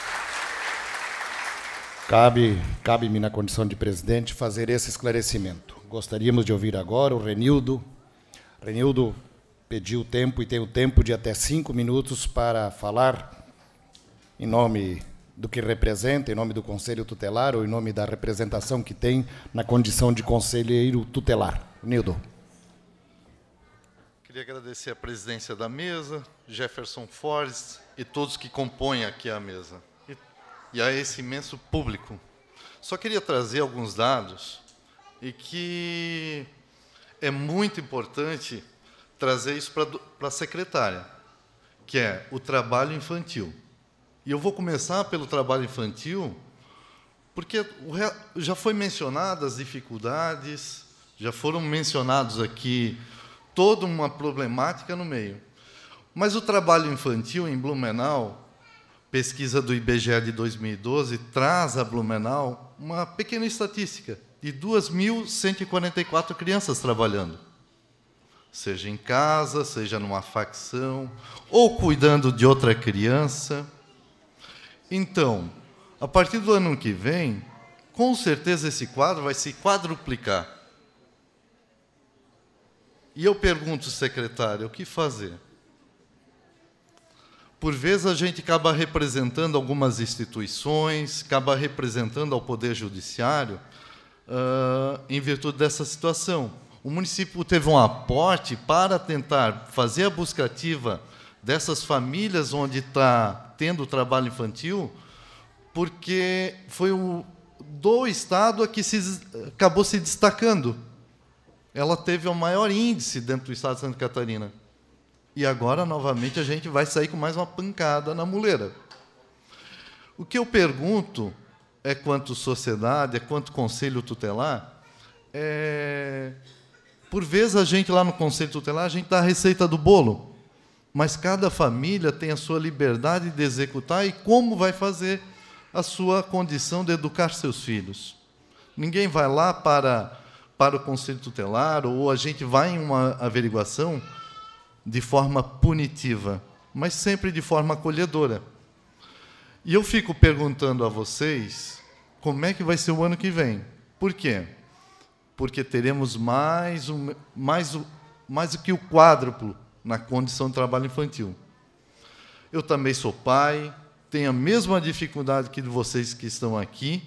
Cabe, cabe-me, na condição de presidente, fazer esse esclarecimento. Gostaríamos de ouvir agora o Renildo. Renildo pediu tempo e tem o tempo de até cinco minutos para falar em nome do que representa, em nome do Conselho Tutelar ou em nome da representação que tem na condição de conselheiro tutelar. Renildo. Queria agradecer a presidência da mesa, Jefferson Forres e todos que compõem aqui a mesa. E, e a esse imenso público. Só queria trazer alguns dados e que é muito importante trazer isso para a secretária, que é o trabalho infantil. E eu vou começar pelo trabalho infantil, porque já foi mencionado as dificuldades, já foram mencionados aqui toda uma problemática no meio. Mas o trabalho infantil em Blumenau, pesquisa do I B G E de dois mil e doze, traz a Blumenau uma pequena estatística de duas mil cento e quarenta e quatro crianças trabalhando. Seja em casa, seja numa facção, ou cuidando de outra criança. Então, a partir do ano que vem, com certeza esse quadro vai se quadruplicar. E eu pergunto, secretária, o que fazer? Por vezes a gente acaba representando algumas instituições, acaba representando ao Poder Judiciário uh, em virtude dessa situação. O município teve um aporte para tentar fazer a busca ativa dessas famílias onde está tendo trabalho infantil, porque foi o do Estado a que se, acabou se destacando. Ela teve o maior índice dentro do Estado de Santa Catarina. E agora, novamente, a gente vai sair com mais uma pancada na muleira. O que eu pergunto é, quanto sociedade, é quanto Conselho Tutelar, é... por vezes a gente lá no Conselho Tutelar, a gente dá a receita do bolo, mas cada família tem a sua liberdade de executar e como vai fazer a sua condição de educar seus filhos. Ninguém vai lá para, para o Conselho Tutelar, ou a gente vai em uma averiguação de forma punitiva, mas sempre de forma acolhedora. E eu fico perguntando a vocês como é que vai ser o ano que vem. Por quê? Porque teremos mais, um, mais, mais do que o quádruplo na condição de trabalho infantil. Eu também sou pai, tenho a mesma dificuldade que de vocês que estão aqui,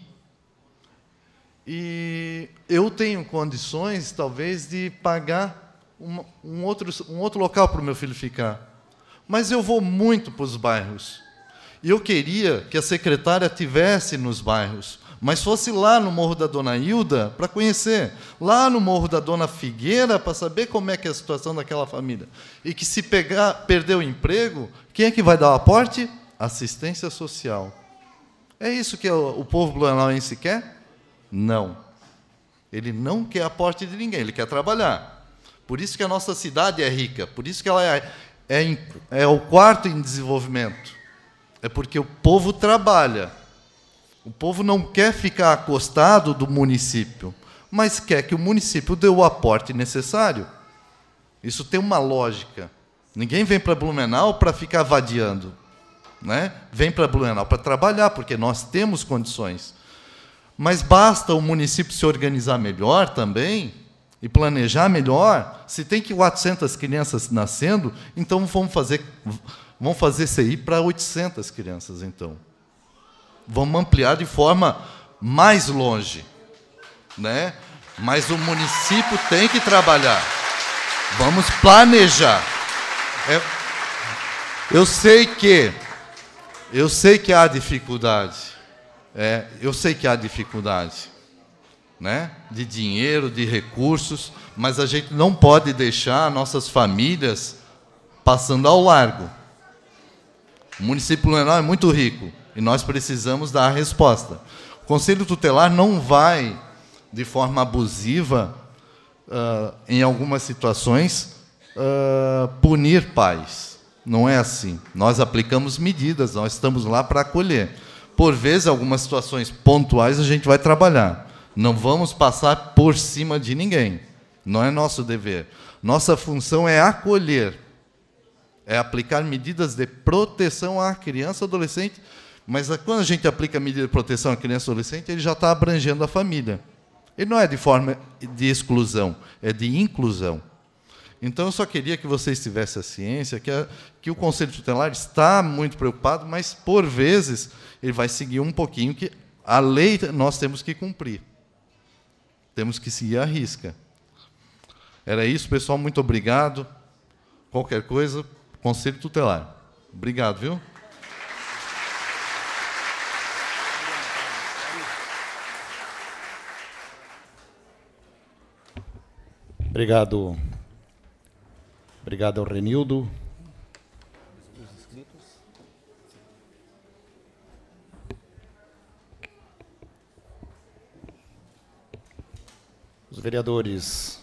e eu tenho condições, talvez, de pagar um, um, outro, um outro local para o meu filho ficar. Mas eu vou muito para os bairros. E eu queria que a secretária estivesse nos bairros, mas fosse lá no Morro da Dona Hilda para conhecer, lá no Morro da Dona Figueira para saber como é que é a situação daquela família. E que se pegar, perder o emprego, quem é que vai dar o aporte? Assistência social. É isso que o, o povo blumenauense quer? Não. Ele não quer aporte de ninguém, ele quer trabalhar. Por isso que a nossa cidade é rica, por isso que ela é, é, é o quarto em desenvolvimento. É porque o povo trabalha. O povo não quer ficar acostado do município, mas quer que o município dê o aporte necessário. Isso tem uma lógica. Ninguém vem para Blumenau para ficar vadiando, né? Vem para Blumenau para trabalhar, porque nós temos condições. Mas basta o município se organizar melhor também e planejar melhor. Se tem que quatrocentas crianças nascendo, então vamos fazer, vamos fazer C I para oitocentas crianças, então. Vamos ampliar de forma mais longe, né? Mas o município tem que trabalhar. Vamos planejar. É, eu sei que, eu sei que há dificuldade. É, eu sei que há dificuldade, né? De dinheiro, de recursos, mas a gente não pode deixar nossas famílias passando ao largo. O município de Blumenau é muito rico. E nós precisamos dar a resposta. O Conselho Tutelar não vai, de forma abusiva, uh, em algumas situações, uh, punir pais. Não é assim. Nós aplicamos medidas, nós estamos lá para acolher. Por vezes, algumas situações pontuais, a gente vai trabalhar. Não vamos passar por cima de ninguém. Não é nosso dever. Nossa função é acolher. É aplicar medidas de proteção à criança e adolescente, Mas quando a gente aplica a medida de proteção à criança e adolescente, ele já está abrangendo a família. Ele não é de forma de exclusão, é de inclusão. Então, eu só queria que vocês tivessem a ciência que, a, que o Conselho Tutelar está muito preocupado, mas, por vezes, ele vai seguir um pouquinho que a lei nós temos que cumprir. Temos que seguir à risca. Era isso, pessoal. Muito obrigado. Qualquer coisa, Conselho Tutelar. Obrigado, viu? Obrigado. Obrigado ao Renildo. Os vereadores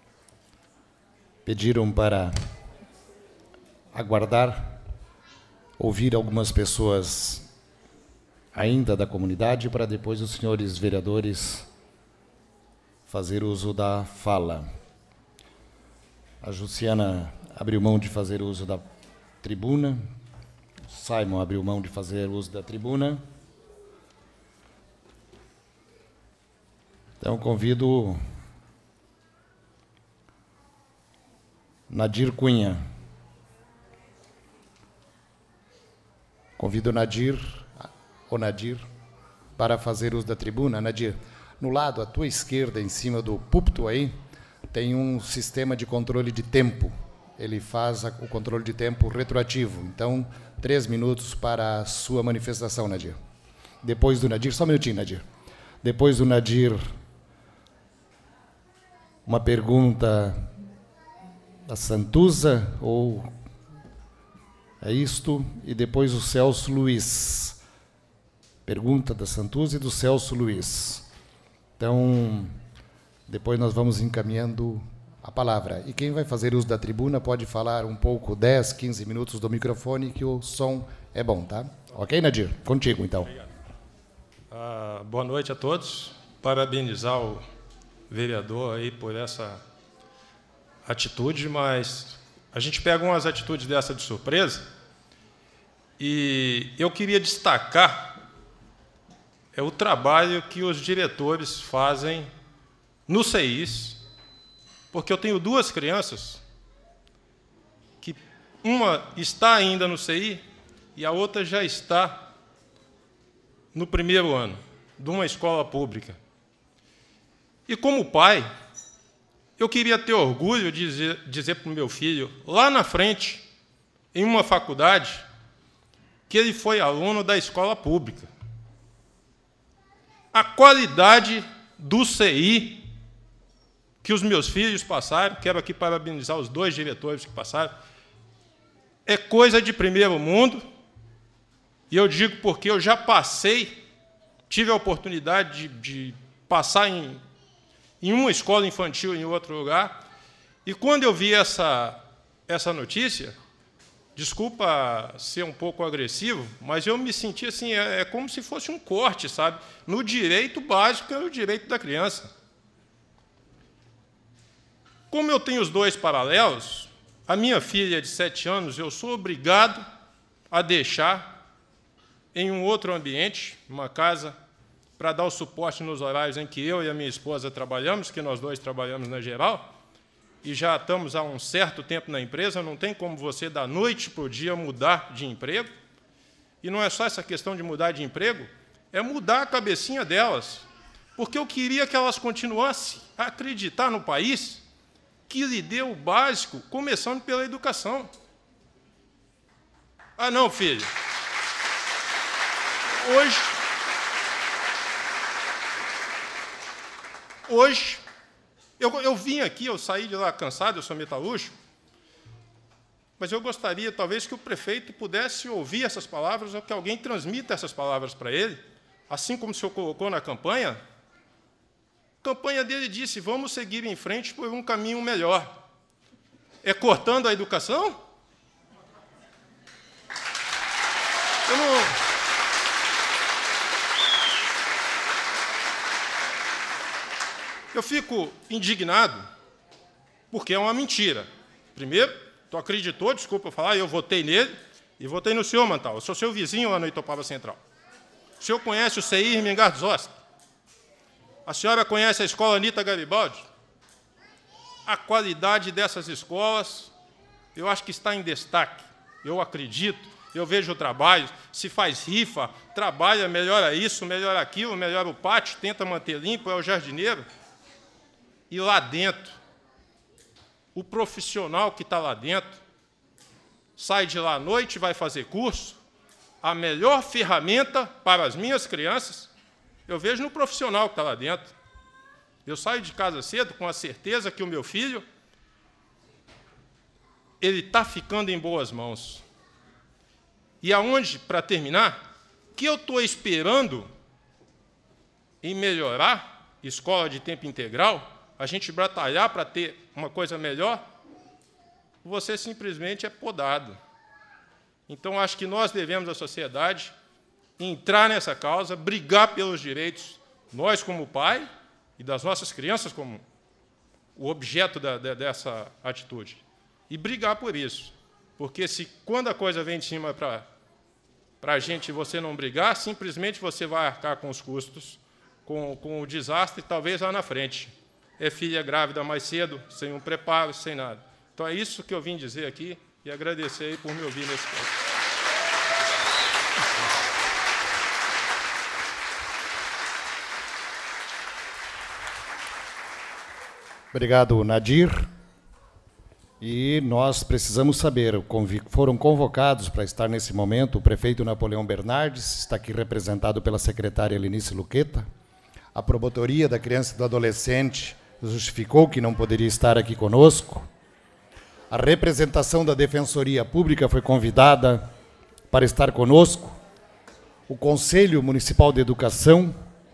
pediram para aguardar, ouvir algumas pessoas ainda da comunidade, para depois os senhores vereadores fazer uso da fala. A Jussiana abriu mão de fazer uso da tribuna, Simon abriu mão de fazer uso da tribuna. Então, convido Nadir Cunha. Convido o Nadir, o Nadir, para fazer uso da tribuna. Nadir, no lado, à tua esquerda, em cima do púlpito aí, tem um sistema de controle de tempo. Ele faz o controle de tempo retroativo. Então, três minutos para a sua manifestação, Nadir. Depois do Nadir, só um minutinho, Nadir. Depois do Nadir, uma pergunta da Santuza, ou é isto, e depois o Celso Luiz. Pergunta da Santuza e do Celso Luiz. Então, depois nós vamos encaminhando a palavra. E quem vai fazer uso da tribuna pode falar um pouco, dez, quinze minutos do microfone, que o som é bom, tá? Ok, Nadir? Contigo, então. Obrigado. Ah, boa noite a todos. Parabenizar o vereador aí por essa atitude, mas a gente pega umas atitudes dessa de surpresa, e eu queria destacar é o trabalho que os diretores fazem no C I S, porque eu tenho duas crianças, que uma está ainda no C I e a outra já está no primeiro ano de uma escola pública. E, como pai, eu queria ter orgulho de dizer, dizer para o meu filho, lá na frente, em uma faculdade, que ele foi aluno da escola pública. A qualidade do C I que os meus filhos passaram, quero aqui parabenizar os dois diretores que passaram, é coisa de primeiro mundo, e eu digo porque eu já passei, tive a oportunidade de, de passar em, em uma escola infantil em outro lugar, e quando eu vi essa, essa notícia, desculpa ser um pouco agressivo, mas eu me senti assim, é, é como se fosse um corte, sabe? No direito básico, que é o direito da criança. Como eu tenho os dois paralelos, a minha filha de sete anos, eu sou obrigado a deixar em um outro ambiente, uma casa, para dar o suporte nos horários em que eu e a minha esposa trabalhamos, que nós dois trabalhamos na geral, e já estamos há um certo tempo na empresa, não tem como você, da noite para o dia, mudar de emprego. E não é só essa questão de mudar de emprego, é mudar a cabecinha delas, porque eu queria que elas continuassem a acreditar no país que lhe deu o básico, começando pela educação. Ah, não, filho. Hoje, hoje eu, eu vim aqui, eu saí de lá cansado, eu sou metalúrgico, mas eu gostaria, talvez, que o prefeito pudesse ouvir essas palavras, ou que alguém transmita essas palavras para ele, assim como o senhor colocou na campanha. A campanha dele disse, vamos seguir em frente por um caminho melhor. É cortando a educação? Eu não... Eu fico indignado, porque é uma mentira. Primeiro, tu acreditou, desculpa falar, eu votei nele, E votei no senhor, Mantal. Eu sou seu vizinho lá no Itopava Central. O senhor conhece o C I Irmingar dos Ostos? A senhora conhece a escola Anita Garibaldi? A qualidade dessas escolas, eu acho que está em destaque. Eu acredito, eu vejo o trabalho, se faz rifa, trabalha, melhora isso, melhora aquilo, melhora o pátio, tenta manter limpo, é o jardineiro. E lá dentro, o profissional que está lá dentro, sai de lá à noite, vai fazer curso, a melhor ferramenta para as minhas crianças, eu vejo no profissional que está lá dentro. Eu saio de casa cedo com a certeza que o meu filho ele está ficando em boas mãos. E aonde, para terminar, que eu estou esperando em melhorar escola de tempo integral, a gente batalhar para ter uma coisa melhor, você simplesmente é podado. Então, acho que nós devemos, a sociedade, entrar nessa causa, brigar pelos direitos, nós como pai, e das nossas crianças como o objeto da, da, dessa atitude. E brigar por isso. Porque se quando a coisa vem de cima para a gente e você não brigar, simplesmente você vai arcar com os custos, com, com o desastre, talvez lá na frente. É filha grávida mais cedo, sem um preparo, sem nada. Então é isso que eu vim dizer aqui e agradecer aí por me ouvir nesse caso. Obrigado, Nadir. E nós precisamos saber, foram convocados para estar nesse momento o prefeito Napoleão Bernardes, está aqui representado pela secretária Lenice Luqueta. A promotoria da criança e do adolescente justificou que não poderia estar aqui conosco. A representação da Defensoria Pública foi convidada para estar conosco. O Conselho Municipal de Educação,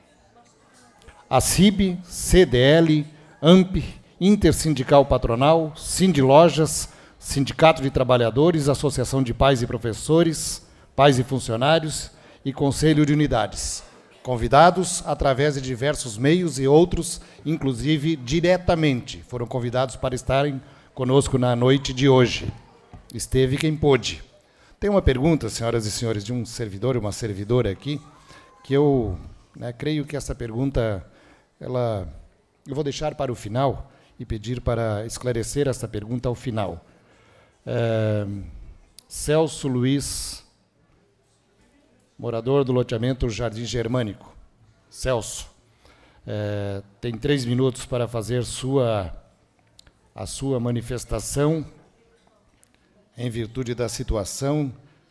a C I B, C D L, A M P, Intersindical Patronal, Sindilojas, Sindicato de Trabalhadores, Associação de Pais e Professores, Pais e Funcionários e Conselho de Unidades. Convidados através de diversos meios e outros, inclusive diretamente, foram convidados para estarem conosco na noite de hoje. Esteve quem pôde. Tem uma pergunta, senhoras e senhores, de um servidor e uma servidora aqui, que eu né, creio que essa pergunta, ela, eu vou deixar para o final e pedir para esclarecer essa pergunta ao final. É, Celso Luiz, morador do loteamento Jardim Germânico. Celso, é, tem três minutos para fazer sua, a sua manifestação em virtude da situação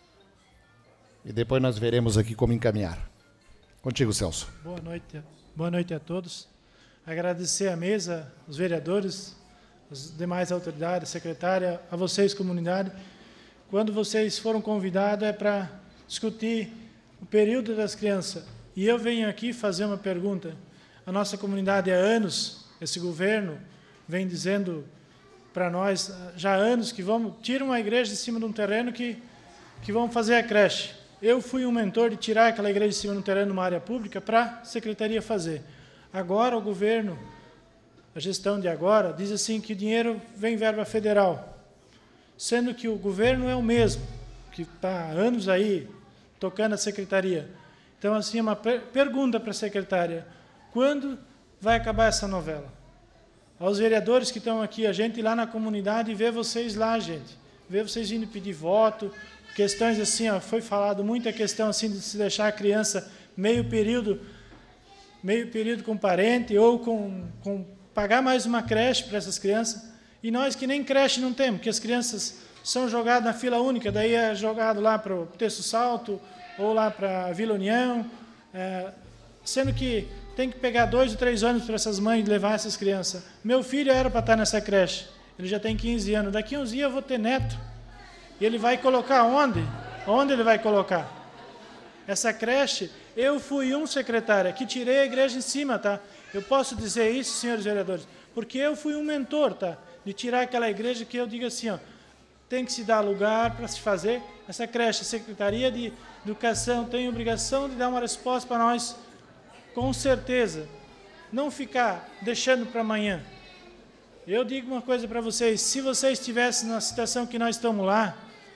e depois nós veremos aqui como encaminhar. Contigo, Celso. Boa noite, boa noite a todos. Agradecer à mesa, os vereadores, as demais autoridades, secretária, a vocês, comunidade. Quando vocês foram convidados é para discutir o período das crianças. E eu venho aqui fazer uma pergunta. A nossa comunidade há anos, esse governo vem dizendo para nós, já há anos, que vamos tirar uma igreja de cima de um terreno que, que vão fazer a creche. Eu fui um mentor de tirar aquela igreja de cima de um terreno numa área pública para a secretaria fazer. Agora o governo, a gestão de agora, diz assim que o dinheiro vem verba federal, sendo que o governo é o mesmo, que está há anos aí tocando a secretaria. Então, assim, uma per pergunta para a secretária, quando vai acabar essa novela? Aos vereadores que estão aqui, a gente ir lá na comunidade e ver vocês lá, gente, ver vocês indo pedir voto, questões assim, ó, foi falado muita questão assim de se deixar a criança meio período meio período com parente, ou com, com pagar mais uma creche para essas crianças, e nós que nem creche não temos, porque as crianças são jogadas na fila única, daí é jogado lá para o Terço Salto, ou lá para a Vila União, é, sendo que tem que pegar dois ou três anos para essas mães levar essas crianças. Meu filho era para estar nessa creche, ele já tem quinze anos, daqui uns dias eu vou ter neto, e ele vai colocar onde? Onde ele vai colocar? Essa creche, eu fui um secretário que tirei a igreja em cima, tá? Eu posso dizer isso, senhores vereadores, porque eu fui um mentor, tá? De tirar aquela igreja que eu digo assim, ó, tem que se dar lugar para se fazer essa creche. A Secretaria de Educação tem a obrigação de dar uma resposta para nós, com certeza. Não ficar deixando para amanhã. Eu digo uma coisa para vocês, se vocês estivessem na situação que nós estamos lá,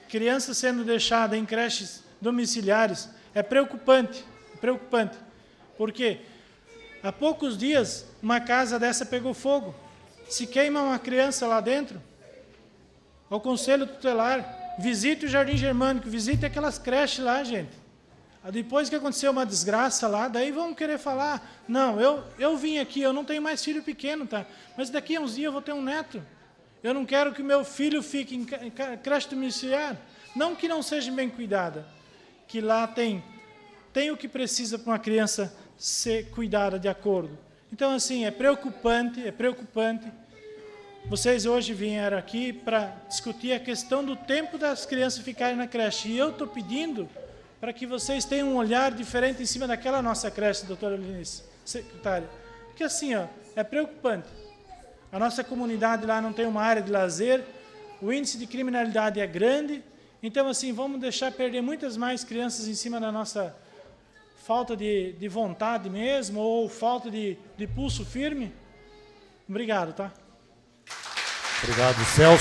crianças sendo deixadas em creches domiciliares é preocupante, é preocupante. Por quê? Há poucos dias, uma casa dessa pegou fogo. Se queima uma criança lá dentro, o Conselho Tutelar, visite o Jardim Germânico, visite aquelas creches lá, gente. Depois que aconteceu uma desgraça lá, daí vamos querer falar, não, eu, eu vim aqui, eu não tenho mais filho pequeno, tá? Mas daqui a uns dias eu vou ter um neto. Eu não quero que meu filho fique em creche domiciliar. Não que não seja bem cuidada, que lá tem, tem o que precisa para uma criança ser cuidada de acordo. Então, assim, é preocupante, é preocupante. Vocês hoje vieram aqui para discutir a questão do tempo das crianças ficarem na creche. E eu estou pedindo para que vocês tenham um olhar diferente em cima daquela nossa creche, doutora Linice, secretária. Porque, assim, ó, é preocupante. A nossa comunidade lá não tem uma área de lazer, o índice de criminalidade é grande. Então, assim, vamos deixar perder muitas mais crianças em cima da nossa falta de, de vontade mesmo, ou falta de, de pulso firme. Obrigado, tá? Obrigado, Celso.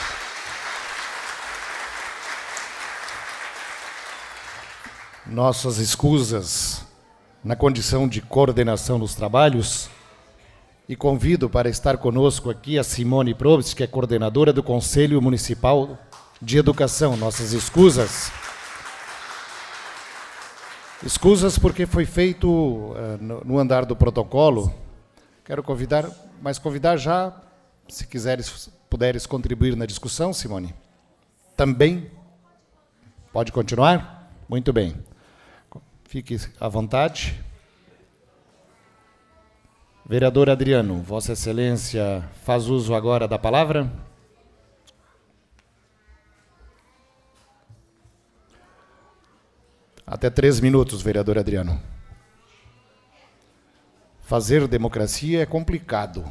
Nossas escusas na condição de coordenação dos trabalhos, e convido para estar conosco aqui a Simone Probst, que é coordenadora do Conselho Municipal de Educação. Nossas escusas. Escusas porque foi feito uh, no, no andar do protocolo. Quero convidar, mas convidar já, se quiseres, puderes contribuir na discussão, Simone. Também? Pode continuar? Muito bem. Fique à vontade. Vereador Adriano, Vossa Excelência faz uso agora da palavra. Até três minutos, vereador Adriano. Fazer democracia é complicado.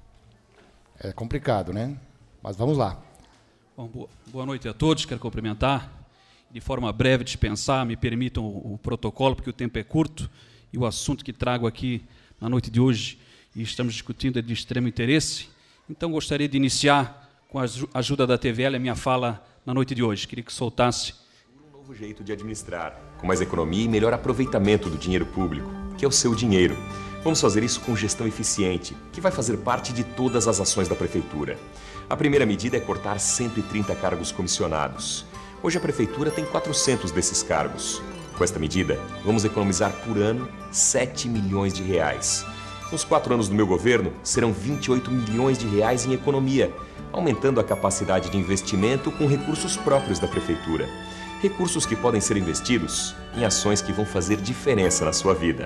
É complicado, né? Mas vamos lá. Bom, boa, boa noite a todos. Quero cumprimentar. De forma breve, dispensar, me permitam o, o protocolo, porque o tempo é curto, e o assunto que trago aqui na noite de hoje, e estamos discutindo, é de extremo interesse. Então, gostaria de iniciar, com a ajuda da T V L, a minha fala na noite de hoje. Queria que soltasse. Um novo jeito de administrar, com mais economia e melhor aproveitamento do dinheiro público, que é o seu dinheiro. Vamos fazer isso com gestão eficiente, que vai fazer parte de todas as ações da Prefeitura. A primeira medida é cortar cento e trinta cargos comissionados. Hoje a Prefeitura tem quatrocentos desses cargos. Com esta medida, vamos economizar por ano sete milhões de reais. Nos quatro anos do meu governo, serão vinte e oito milhões de reais em economia, aumentando a capacidade de investimento com recursos próprios da Prefeitura. Recursos que podem ser investidos em ações que vão fazer diferença na sua vida.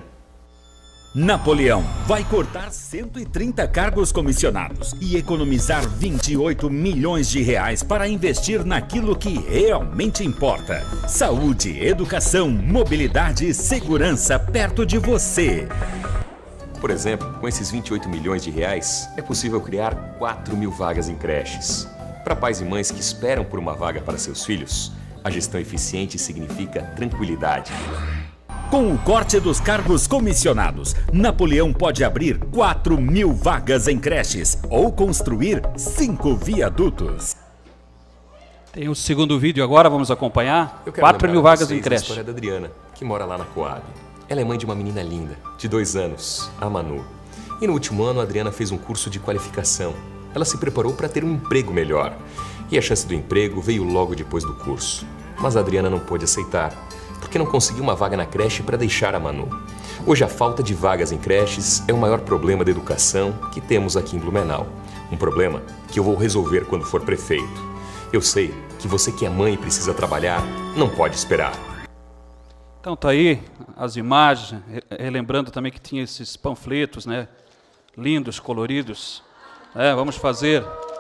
Napoleão vai cortar cento e trinta cargos comissionados e economizar vinte e oito milhões de reais para investir naquilo que realmente importa. Saúde, educação, mobilidade e segurança perto de você. Por exemplo, com esses vinte e oito milhões de reais, é possível criar quatro mil vagas em creches. Para pais e mães que esperam por uma vaga para seus filhos, a gestão eficiente significa tranquilidade. Com o corte dos cargos comissionados, Napoleão pode abrir quatro mil vagas em creches ou construir cinco viadutos. Tem o segundo vídeo agora, vamos acompanhar. quatro mil vagas em creche. A história da Adriana, que mora lá na Coab. Ela é mãe de uma menina linda, de dois anos, a Manu. E no último ano, a Adriana fez um curso de qualificação. Ela se preparou para ter um emprego melhor. E a chance do emprego veio logo depois do curso. Mas a Adriana não pôde aceitar, porque não conseguiu uma vaga na creche para deixar a Manu. Hoje a falta de vagas em creches é o maior problema da educação que temos aqui em Blumenau. Um problema que eu vou resolver quando for prefeito. Eu sei que você que é mãe e precisa trabalhar, não pode esperar. Então tá aí as imagens, relembrando também que tinha esses panfletos, né, lindos, coloridos. É, vamos fazer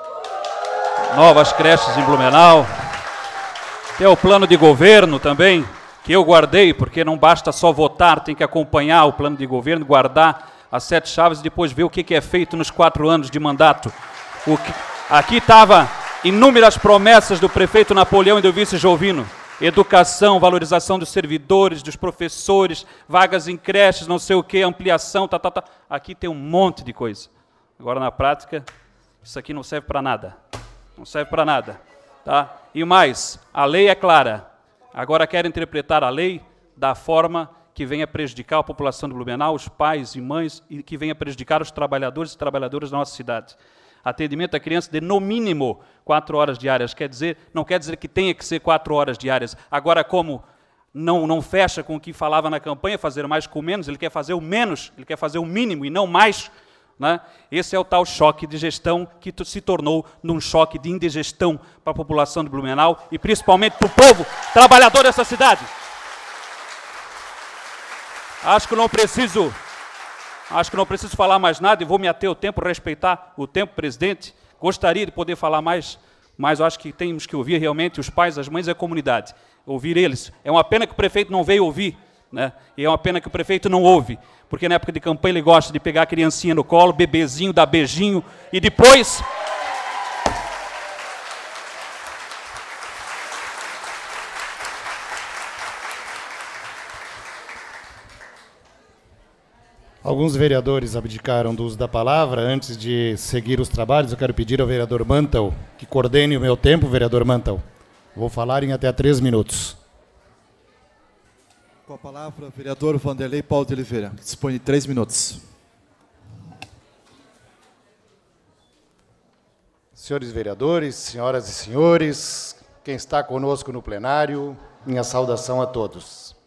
novas creches em Blumenau. Tem o plano de governo também, que eu guardei, porque não basta só votar, tem que acompanhar o plano de governo, guardar as sete chaves e depois ver o que é feito nos quatro anos de mandato. O que... Aqui estava inúmeras promessas do prefeito Napoleão e do vice Jovino. Educação, valorização dos servidores, dos professores, vagas em creches, não sei o que, ampliação, tá, tá, tá. Aqui tem um monte de coisa. Agora, na prática, isso aqui não serve para nada. Não serve para nada. Tá? E mais, a lei é clara. Agora querem interpretar a lei da forma que venha prejudicar a população de Blumenau, os pais e mães, e que venha prejudicar os trabalhadores e trabalhadoras da nossa cidade. Atendimento à criança de, no mínimo, quatro horas diárias. Quer dizer, não quer dizer que tenha que ser quatro horas diárias. Agora, como não, não fecha com o que falava na campanha, fazer mais com menos, ele quer fazer o menos, ele quer fazer o mínimo e não mais, né? Esse é o tal choque de gestão que se tornou num choque de indigestão para a população de Blumenau e principalmente para o povo trabalhador dessa cidade. Acho que não preciso, acho que não preciso falar mais nada e vou me ater ao tempo, respeitar o tempo, presidente. Gostaria de poder falar mais, mas eu acho que temos que ouvir realmente os pais, as mães e a comunidade. Ouvir eles. É uma pena que o prefeito não veio ouvir, né? E é uma pena que o prefeito não ouve, porque na época de campanha ele gosta de pegar a criancinha no colo, bebezinho, dar beijinho, e depois... Alguns vereadores abdicaram do uso da palavra. Antes de seguir os trabalhos, eu quero pedir ao vereador Mantel que coordene o meu tempo, vereador Mantel. Vou falar em até três minutos. Com a palavra, vereador Vanderlei Paulo de Oliveira. Dispõe de três minutos. Senhores vereadores, senhoras e senhores, quem está conosco no plenário, minha saudação a todos.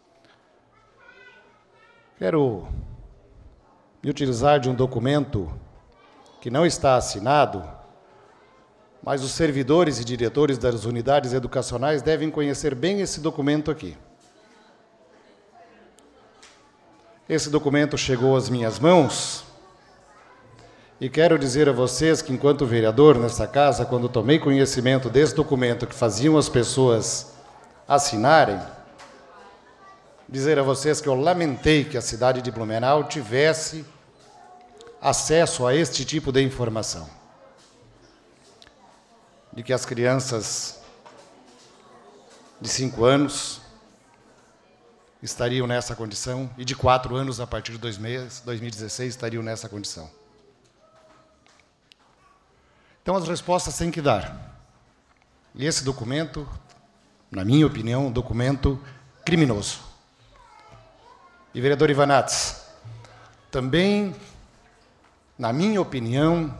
Quero me utilizar de um documento que não está assinado, mas os servidores e diretores das unidades educacionais devem conhecer bem esse documento aqui. Esse documento chegou às minhas mãos e quero dizer a vocês que, enquanto vereador nessa casa, quando tomei conhecimento desse documento que faziam as pessoas assinarem, dizer a vocês que eu lamentei que a cidade de Blumenau tivesse acesso a este tipo de informação. De que as crianças de cinco anos estariam nessa condição e de quatro anos, a partir de dois mil e dezesseis, estariam nessa condição. Então, as respostas têm que dar. E esse documento, na minha opinião, é um documento criminoso. E, vereador Ivanates, também, na minha opinião,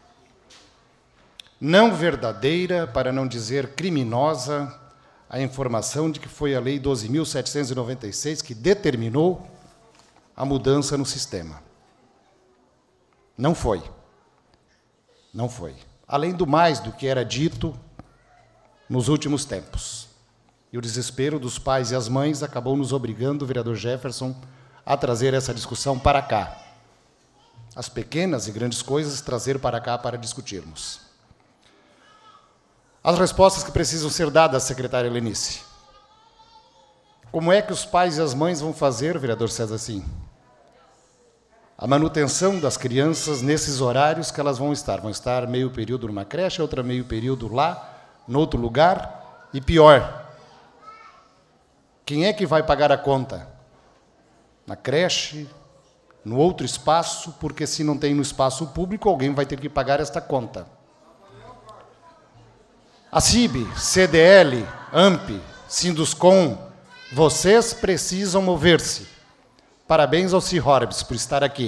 não verdadeira, para não dizer criminosa, a informação de que foi a Lei doze mil setecentos e noventa e seis que determinou a mudança no sistema. Não foi. Não foi. Além do mais do que era dito nos últimos tempos. E o desespero dos pais e as mães acabou nos obrigando, o vereador Jefferson, a trazer essa discussão para cá. As pequenas e grandes coisas, trazer para cá para discutirmos. As respostas que precisam ser dadas, secretária Lenice. Como é que os pais e as mães vão fazer, vereador César Sim, a manutenção das crianças nesses horários que elas vão estar? Vão estar meio período numa creche, outra meio período lá, no outro lugar, e pior, quem é que vai pagar a conta? Na creche, no outro espaço, porque se não tem no espaço público, alguém vai ter que pagar esta conta. A C I B, C D L, A M P, Sinduscom, vocês precisam mover-se. Parabéns ao C-Horbs por estar aqui.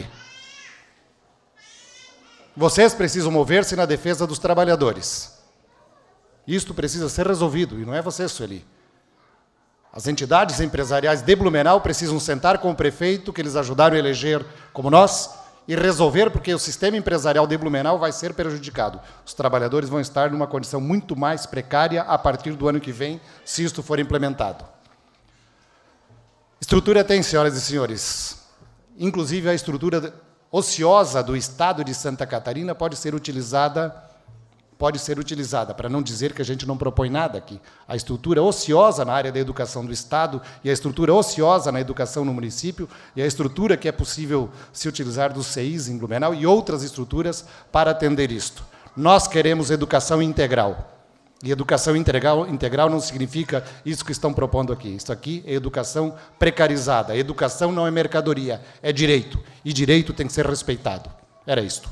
Vocês precisam mover-se na defesa dos trabalhadores. Isto precisa ser resolvido, e não é você, Sueli. As entidades empresariais de Blumenau precisam sentar com o prefeito, que eles ajudaram a eleger como nós, e resolver, porque o sistema empresarial de Blumenau vai ser prejudicado. Os trabalhadores vão estar numa condição muito mais precária a partir do ano que vem, se isto for implementado. Estrutura tem, senhoras e senhores. Inclusive, a estrutura ociosa do Estado de Santa Catarina pode ser utilizada pode ser utilizada, para não dizer que a gente não propõe nada aqui. A estrutura ociosa na área da educação do Estado e a estrutura ociosa na educação no município e a estrutura que é possível se utilizar dos C Is em Blumenau e outras estruturas para atender isto. Nós queremos educação integral. E educação integral, integral não significa isso que estão propondo aqui. Isso aqui é educação precarizada. A educação não é mercadoria, é direito. E direito tem que ser respeitado. Era isto.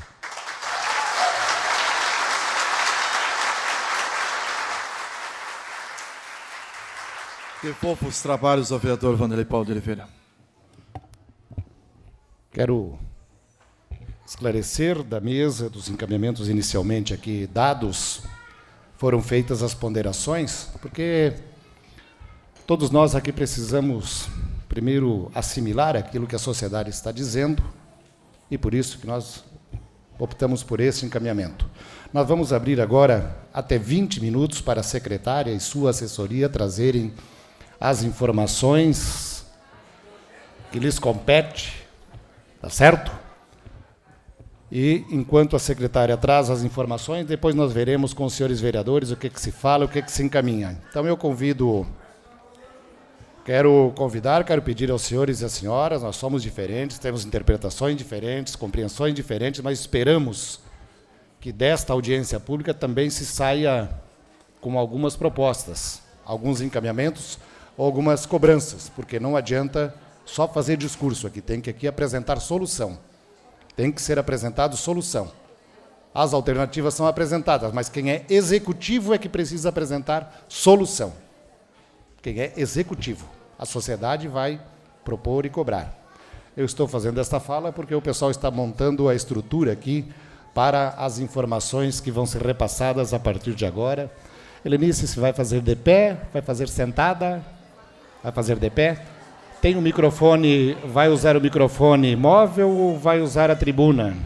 Devolvo os trabalhos ao vereador Vanderlei Paulo de Oliveira. Quero esclarecer da mesa, dos encaminhamentos inicialmente aqui dados, foram feitas as ponderações, porque todos nós aqui precisamos, primeiro, assimilar aquilo que a sociedade está dizendo, e por isso que nós optamos por esse encaminhamento. Nós vamos abrir agora até vinte minutos para a secretária e sua assessoria trazerem as informações que lhes compete, tá certo? E, enquanto a secretária traz as informações, depois nós veremos com os senhores vereadores o que, que se fala, o que, que se encaminha. Então, eu convido, quero convidar, quero pedir aos senhores e às senhoras, nós somos diferentes, temos interpretações diferentes, compreensões diferentes, mas esperamos que desta audiência pública também se saia com algumas propostas, alguns encaminhamentos ou algumas cobranças, porque não adianta só fazer discurso aqui, tem que aqui apresentar solução. Tem que ser apresentado solução. As alternativas são apresentadas, mas quem é executivo é que precisa apresentar solução. Quem é executivo. A sociedade vai propor e cobrar. Eu estou fazendo esta fala porque o pessoal está montando a estrutura aqui para as informações que vão ser repassadas a partir de agora. Helenice, se vai fazer de pé, vai fazer sentada, vai fazer de pé. Tem um microfone, vai usar o microfone móvel ou vai usar a tribuna?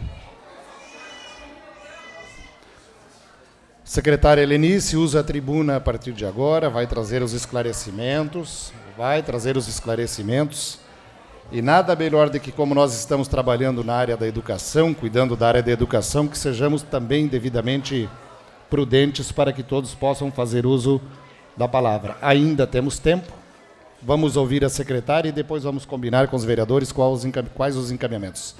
Secretária Helenice usa a tribuna a partir de agora, vai trazer os esclarecimentos, vai trazer os esclarecimentos. E nada melhor do que, como nós estamos trabalhando na área da educação, cuidando da área da educação, que sejamos também devidamente prudentes para que todos possam fazer uso da palavra. Ainda temos tempo. Vamos ouvir a secretária e depois vamos combinar com os vereadores quais os, encam... quais os encaminhamentos.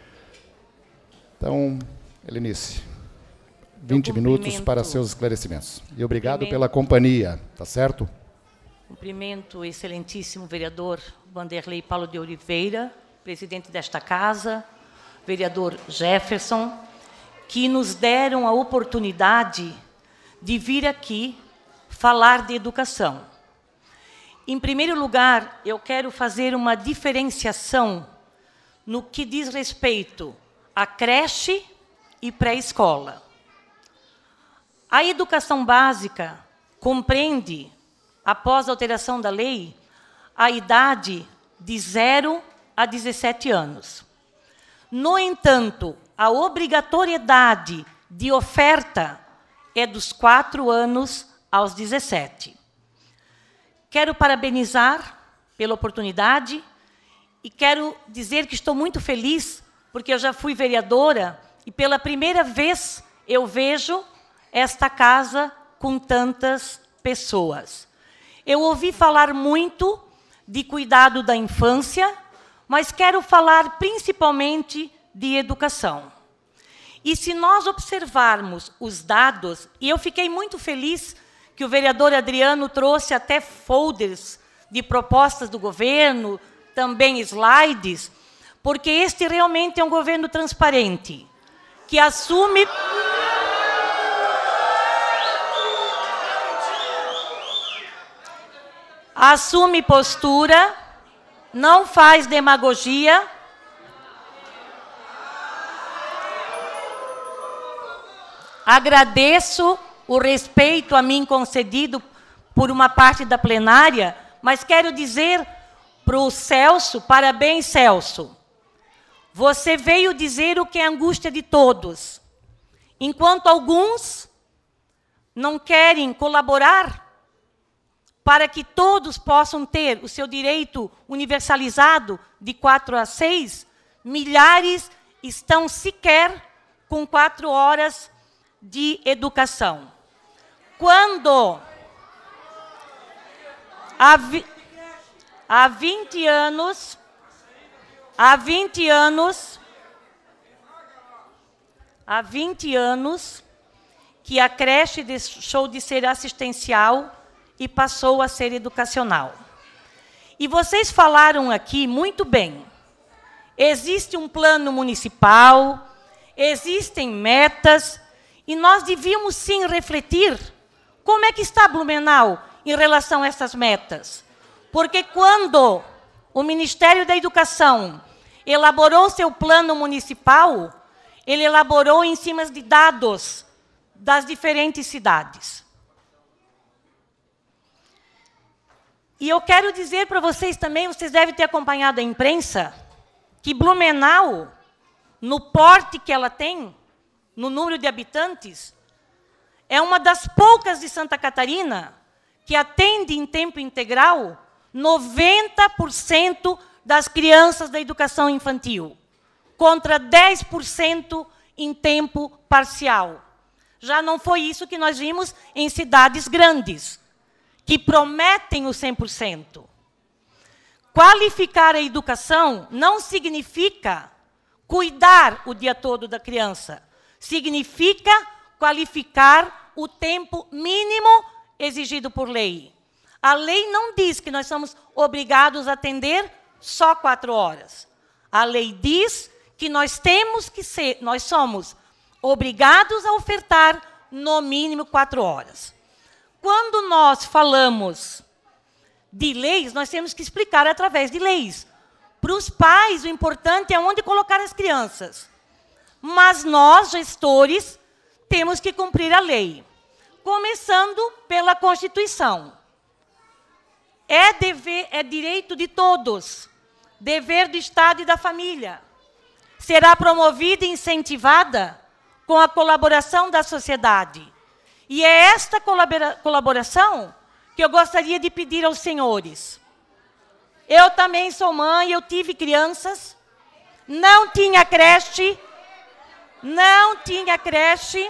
Então, Helenice, vinte minutos para seus esclarecimentos. E obrigado pela companhia, tá certo? Cumprimento o excelentíssimo vereador Vanderlei Paulo de Oliveira, presidente desta casa, vereador Jefferson, que nos deram a oportunidade de vir aqui falar de educação. Em primeiro lugar, eu quero fazer uma diferenciação no que diz respeito à creche e pré-escola. A educação básica compreende, após a alteração da lei, a idade de zero a dezessete anos. No entanto, a obrigatoriedade de oferta é dos quatro anos aos dezessete. Quero parabenizar pela oportunidade e quero dizer que estou muito feliz, porque eu já fui vereadora e pela primeira vez eu vejo esta casa com tantas pessoas. Eu ouvi falar muito de cuidado da infância, mas quero falar principalmente de educação. E se nós observarmos os dados, e eu fiquei muito feliz que o vereador Adriano trouxe até folders de propostas do governo, também slides, porque este realmente é um governo transparente, que assume... assume postura, não faz demagogia. Agradeço o respeito a mim concedido por uma parte da plenária, mas quero dizer para o Celso, parabéns, Celso. Você veio dizer o que é a angústia de todos. Enquanto alguns não querem colaborar para que todos possam ter o seu direito universalizado de quatro a seis, milhares estão sequer com quatro horas de educação. Quando há, vi, há vinte anos, há vinte anos, há vinte anos que a creche deixou de ser assistencial e passou a ser educacional. E vocês falaram aqui muito bem. Existe um plano municipal, existem metas, e nós devíamos sim refletir como é que está Blumenau em relação a essas metas. Porque quando o Ministério da Educação elaborou seu plano municipal, ele elaborou em cima de dados das diferentes cidades. E eu quero dizer para vocês também, vocês devem ter acompanhado a imprensa, que Blumenau, no porte que ela tem, no número de habitantes, é uma das poucas de Santa Catarina que atende em tempo integral noventa por cento das crianças da educação infantil, contra dez por cento em tempo parcial. Já não foi isso que nós vimos em cidades grandes, que prometem o cem por cento. Qualificar a educação não significa cuidar o dia todo da criança. Significa qualificar o tempo mínimo exigido por lei. A lei não diz que nós somos obrigados a atender só quatro horas. A lei diz que nós temos que ser, nós somos obrigados a ofertar no mínimo quatro horas. Quando nós falamos de leis, nós temos que explicar através de leis. Para os pais, o importante é onde colocar as crianças. Mas nós, gestores, temos que cumprir a lei. Começando pela Constituição. É, dever, é direito de todos, dever do Estado e da família. Será promovida e incentivada com a colaboração da sociedade. E é esta colabora colaboração que eu gostaria de pedir aos senhores. Eu também sou mãe, eu tive crianças, não tinha creche, não tinha creche.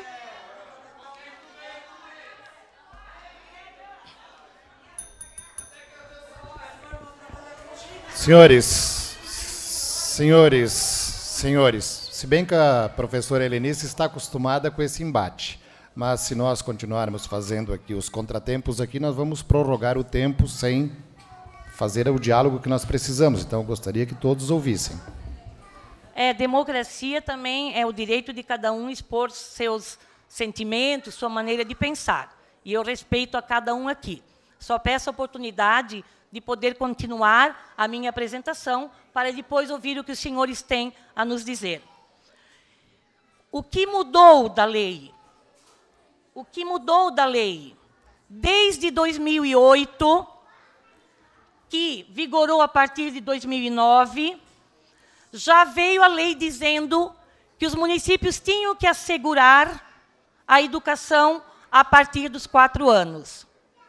Senhores, senhores, senhores, se bem que a professora Helenice está acostumada com esse embate, mas se nós continuarmos fazendo aqui os contratempos aqui, nós vamos prorrogar o tempo sem fazer o diálogo que nós precisamos. Então, eu gostaria que todos ouvissem. É, democracia também é o direito de cada um expor seus sentimentos, sua maneira de pensar. E eu respeito a cada um aqui. Só peço a oportunidade de poder continuar a minha apresentação para depois ouvir o que os senhores têm a nos dizer. O que mudou da lei? O que mudou da lei? Desde dois mil e oito, que vigorou a partir de dois mil e nove, já veio a lei dizendo que os municípios tinham que assegurar a educação a partir dos quatro anos.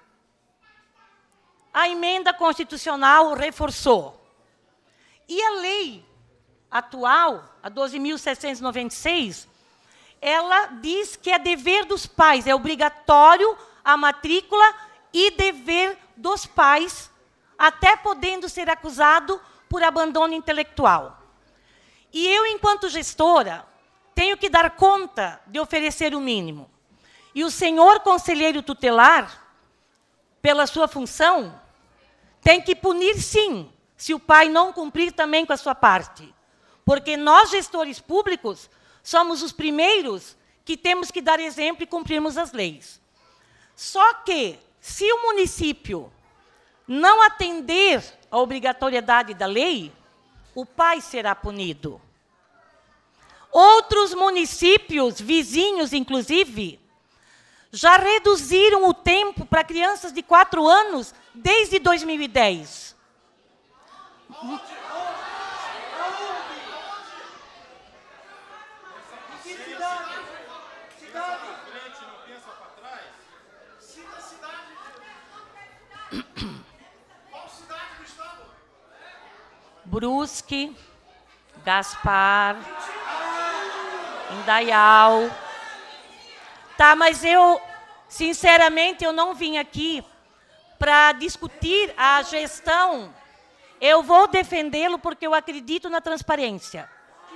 A emenda constitucional reforçou. E a lei atual, a doze mil setecentos e noventa e seis, ela diz que é dever dos pais, é obrigatório a matrícula e dever dos pais, até podendo ser acusado por abandono intelectual. E eu, enquanto gestora, tenho que dar conta de oferecer o mínimo. E o senhor conselheiro tutelar, pela sua função, tem que punir, sim, se o pai não cumprir também com a sua parte. Porque nós, gestores públicos, somos os primeiros que temos que dar exemplo e cumprirmos as leis. Só que, se o município não atender à obrigatoriedade da lei, o pai será punido. Outros municípios, vizinhos, inclusive, já reduziram o tempo para crianças de quatro anos desde dois mil e dez. Brusque, Gaspar, Indaial. Tá, mas eu, sinceramente, eu não vim aqui para discutir a gestão. Eu vou defendê-lo porque eu acredito na transparência.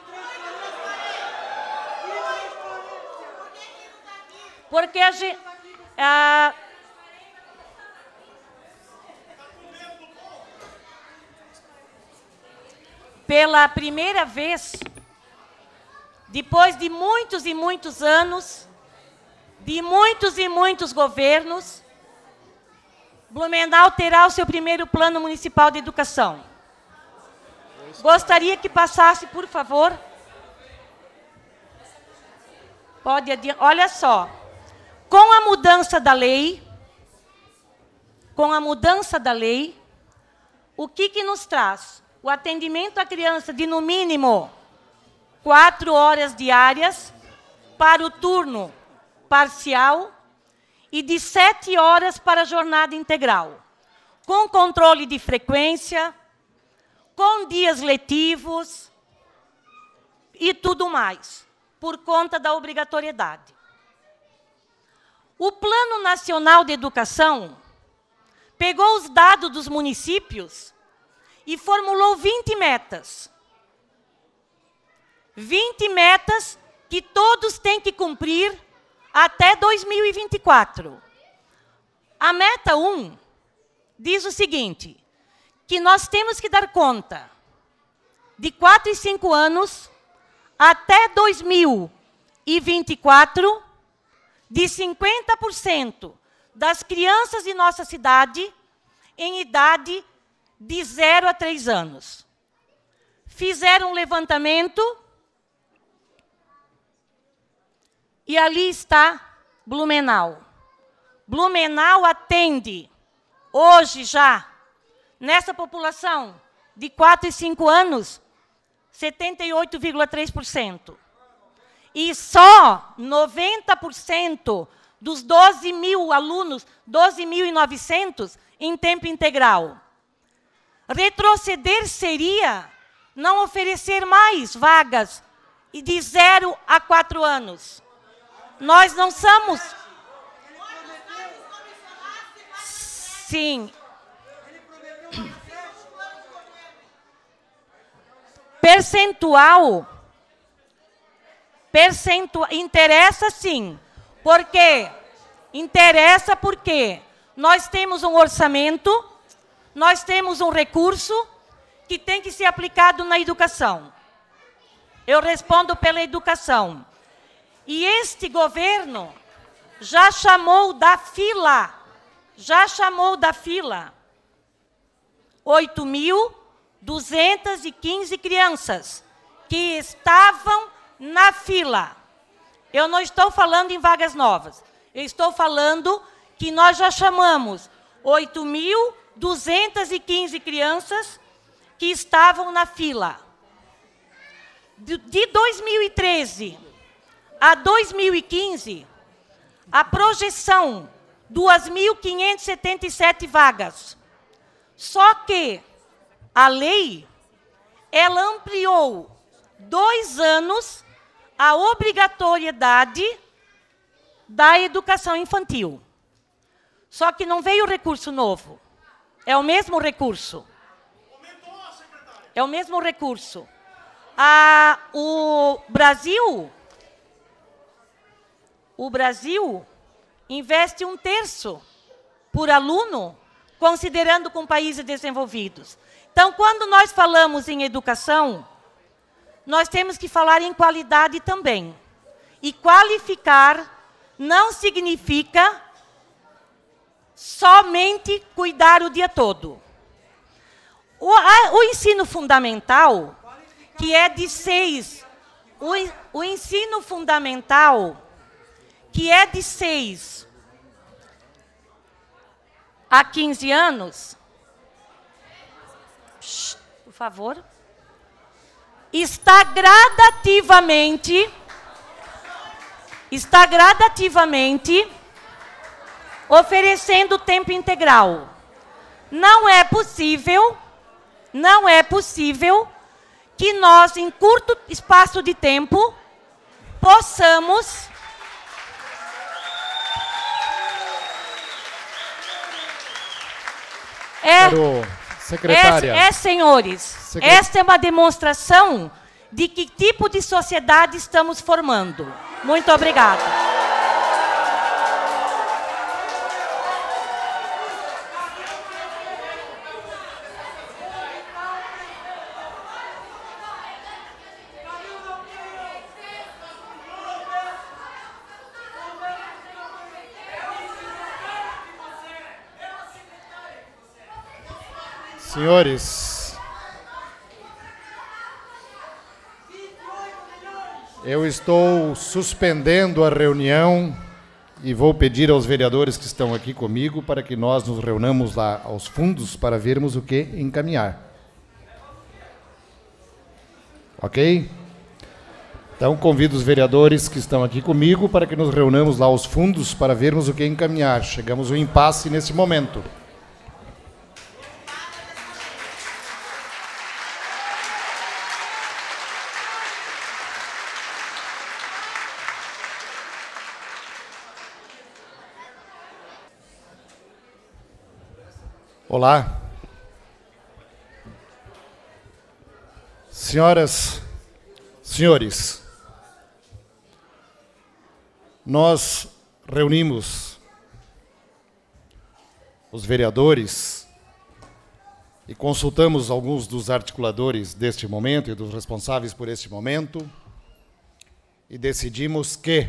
Porque a gente... A, pela primeira vez, depois de muitos e muitos anos, de muitos e muitos governos, Blumenau terá o seu primeiro plano municipal de educação. Gostaria que passasse, por favor. Pode adiantar. Olha só. Com a mudança da lei, com a mudança da lei, o que que nos traz? O atendimento à criança de, no mínimo, quatro horas diárias para o turno parcial e de sete horas para a jornada integral, com controle de frequência, com dias letivos e tudo mais, por conta da obrigatoriedade. O Plano Nacional de Educação pegou os dados dos municípios e formulou vinte metas. vinte metas que todos têm que cumprir até dois mil e vinte e quatro. A meta um diz o seguinte, que nós temos que dar conta de quatro e cinco anos até dois mil e vinte e quatro de cinquenta por cento das crianças de nossa cidade em idade de zero a três anos. Fizeram um levantamento e ali está Blumenau. Blumenau atende, hoje já, nessa população de quatro e cinco anos, setenta e oito vírgula três por cento. E só noventa por cento dos doze mil alunos, doze mil e novecentos, em tempo integral. Retroceder seria não oferecer mais vagas de zero a quatro anos. Nós não somos... Sim. Percentual... Percentual... Interessa, sim. Por quê? Interessa porque nós temos um orçamento, nós temos um recurso que tem que ser aplicado na educação. Eu respondo pela educação. E este governo já chamou da fila, já chamou da fila oito mil duzentas e quinze crianças que estavam na fila. Eu não estou falando em vagas novas. Eu estou falando que nós já chamamos oito mil duzentas e quinze crianças que estavam na fila. De dois mil e treze a dois mil e quinze, a projeção, duas mil quinhentas e setenta e sete vagas. Só que a lei, ela ampliou dois anos a obrigatoriedade da educação infantil. Só que não veio recurso novo. É o mesmo recurso. É o mesmo recurso. Ah, o Brasil, o Brasil investe um terço por aluno, considerando com países desenvolvidos. Então, quando nós falamos em educação, nós temos que falar em qualidade também. E qualificar não significa somente cuidar o dia todo. O, a, o ensino fundamental, que é de seis, o, o ensino fundamental, que é de seis a quinze anos, por favor, está gradativamente, está gradativamente oferecendo tempo integral. Não é possível, não é possível que nós, em curto espaço de tempo, possamos É, secretária. É, é, senhores, Secret... esta é uma demonstração de que tipo de sociedade estamos formando. Muito obrigada. Senhores, eu estou suspendendo a reunião e vou pedir aos vereadores que estão aqui comigo para que nós nos reunamos lá aos fundos para vermos o que encaminhar. Ok? Então, convido os vereadores que estão aqui comigo para que nos reunamos lá aos fundos para vermos o que encaminhar. Chegamos ao impasse nesse momento. Olá. Senhoras, senhores, nós reunimos os vereadores e consultamos alguns dos articuladores deste momento e dos responsáveis por este momento e decidimos que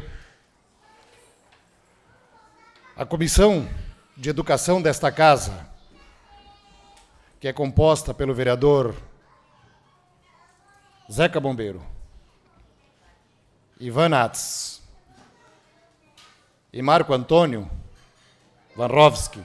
a Comissão de Educação desta Casa, que é composta pelo vereador Zeca Bombeiro, Ivan Nats e Marco Antônio Vanrovski,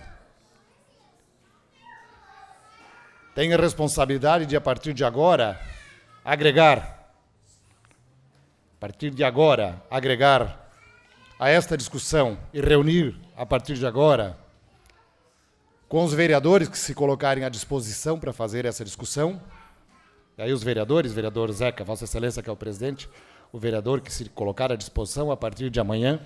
tem a responsabilidade de, a partir de agora, agregar, a partir de agora, agregar a esta discussão e reunir, a partir de agora, com os vereadores que se colocarem à disposição para fazer essa discussão. E aí os vereadores, vereador Zeca, Vossa Excelência, que é o presidente, o vereador que se colocar à disposição a partir de amanhã,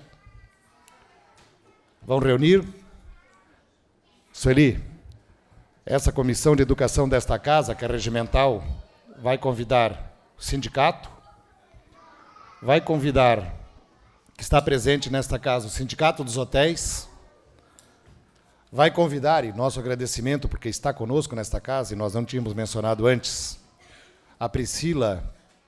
vão reunir. Sueli, essa comissão de educação desta casa, que é regimental, vai convidar o sindicato, vai convidar, que está presente nesta casa, o Sindicato dos Hotéis, vai convidar, e nosso agradecimento, porque está conosco nesta casa, e nós não tínhamos mencionado antes, a Priscila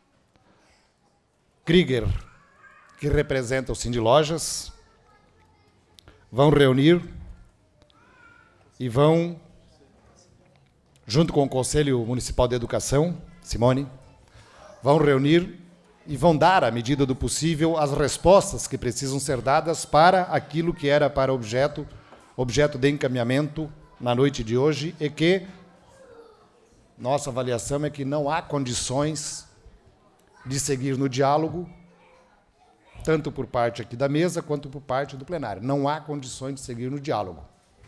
Krieger, que representa o Cindy Lojas, vão reunir e vão, junto com o Conselho Municipal de Educação, Simone, vão reunir e vão dar, à medida do possível, as respostas que precisam ser dadas para aquilo que era para objeto objeto de encaminhamento na noite de hoje, e que nossa avaliação é que não há condições de seguir no diálogo, tanto por parte aqui da mesa, quanto por parte do plenário. Não há condições de seguir no diálogo.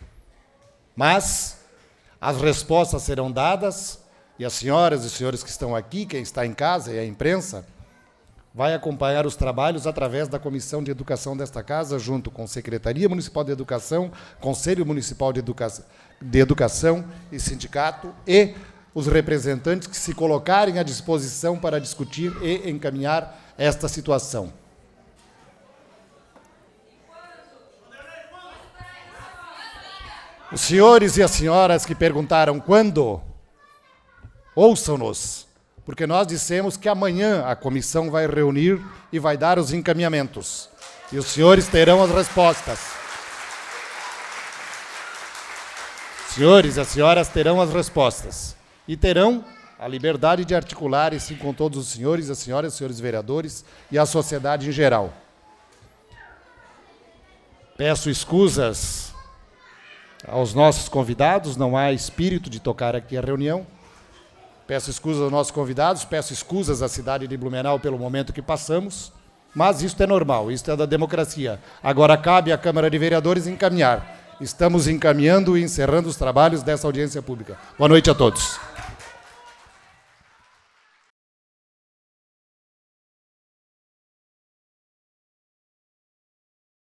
Mas as respostas serão dadas, e as senhoras e senhores que estão aqui, quem está em casa e a imprensa, vai acompanhar os trabalhos através da Comissão de Educação desta Casa, junto com a Secretaria Municipal de Educação, Conselho Municipal de, Educa de Educação e Sindicato, e os representantes que se colocarem à disposição para discutir e encaminhar esta situação. Os senhores e as senhoras que perguntaram quando, ouçam-nos, porque nós dissemos que amanhã a comissão vai reunir e vai dar os encaminhamentos. E os senhores terão as respostas. Senhores e as senhoras terão as respostas. E terão a liberdade de articular isso com todos os senhores, as senhoras, os senhores vereadores e a sociedade em geral. Peço escusas aos nossos convidados, não há espírito de tocar aqui a reunião. Peço escusas aos nossos convidados, peço escusas à cidade de Blumenau pelo momento que passamos, mas isto é normal, isto é da democracia. Agora cabe à Câmara de Vereadores encaminhar. Estamos encaminhando e encerrando os trabalhos dessa audiência pública. Boa noite a todos.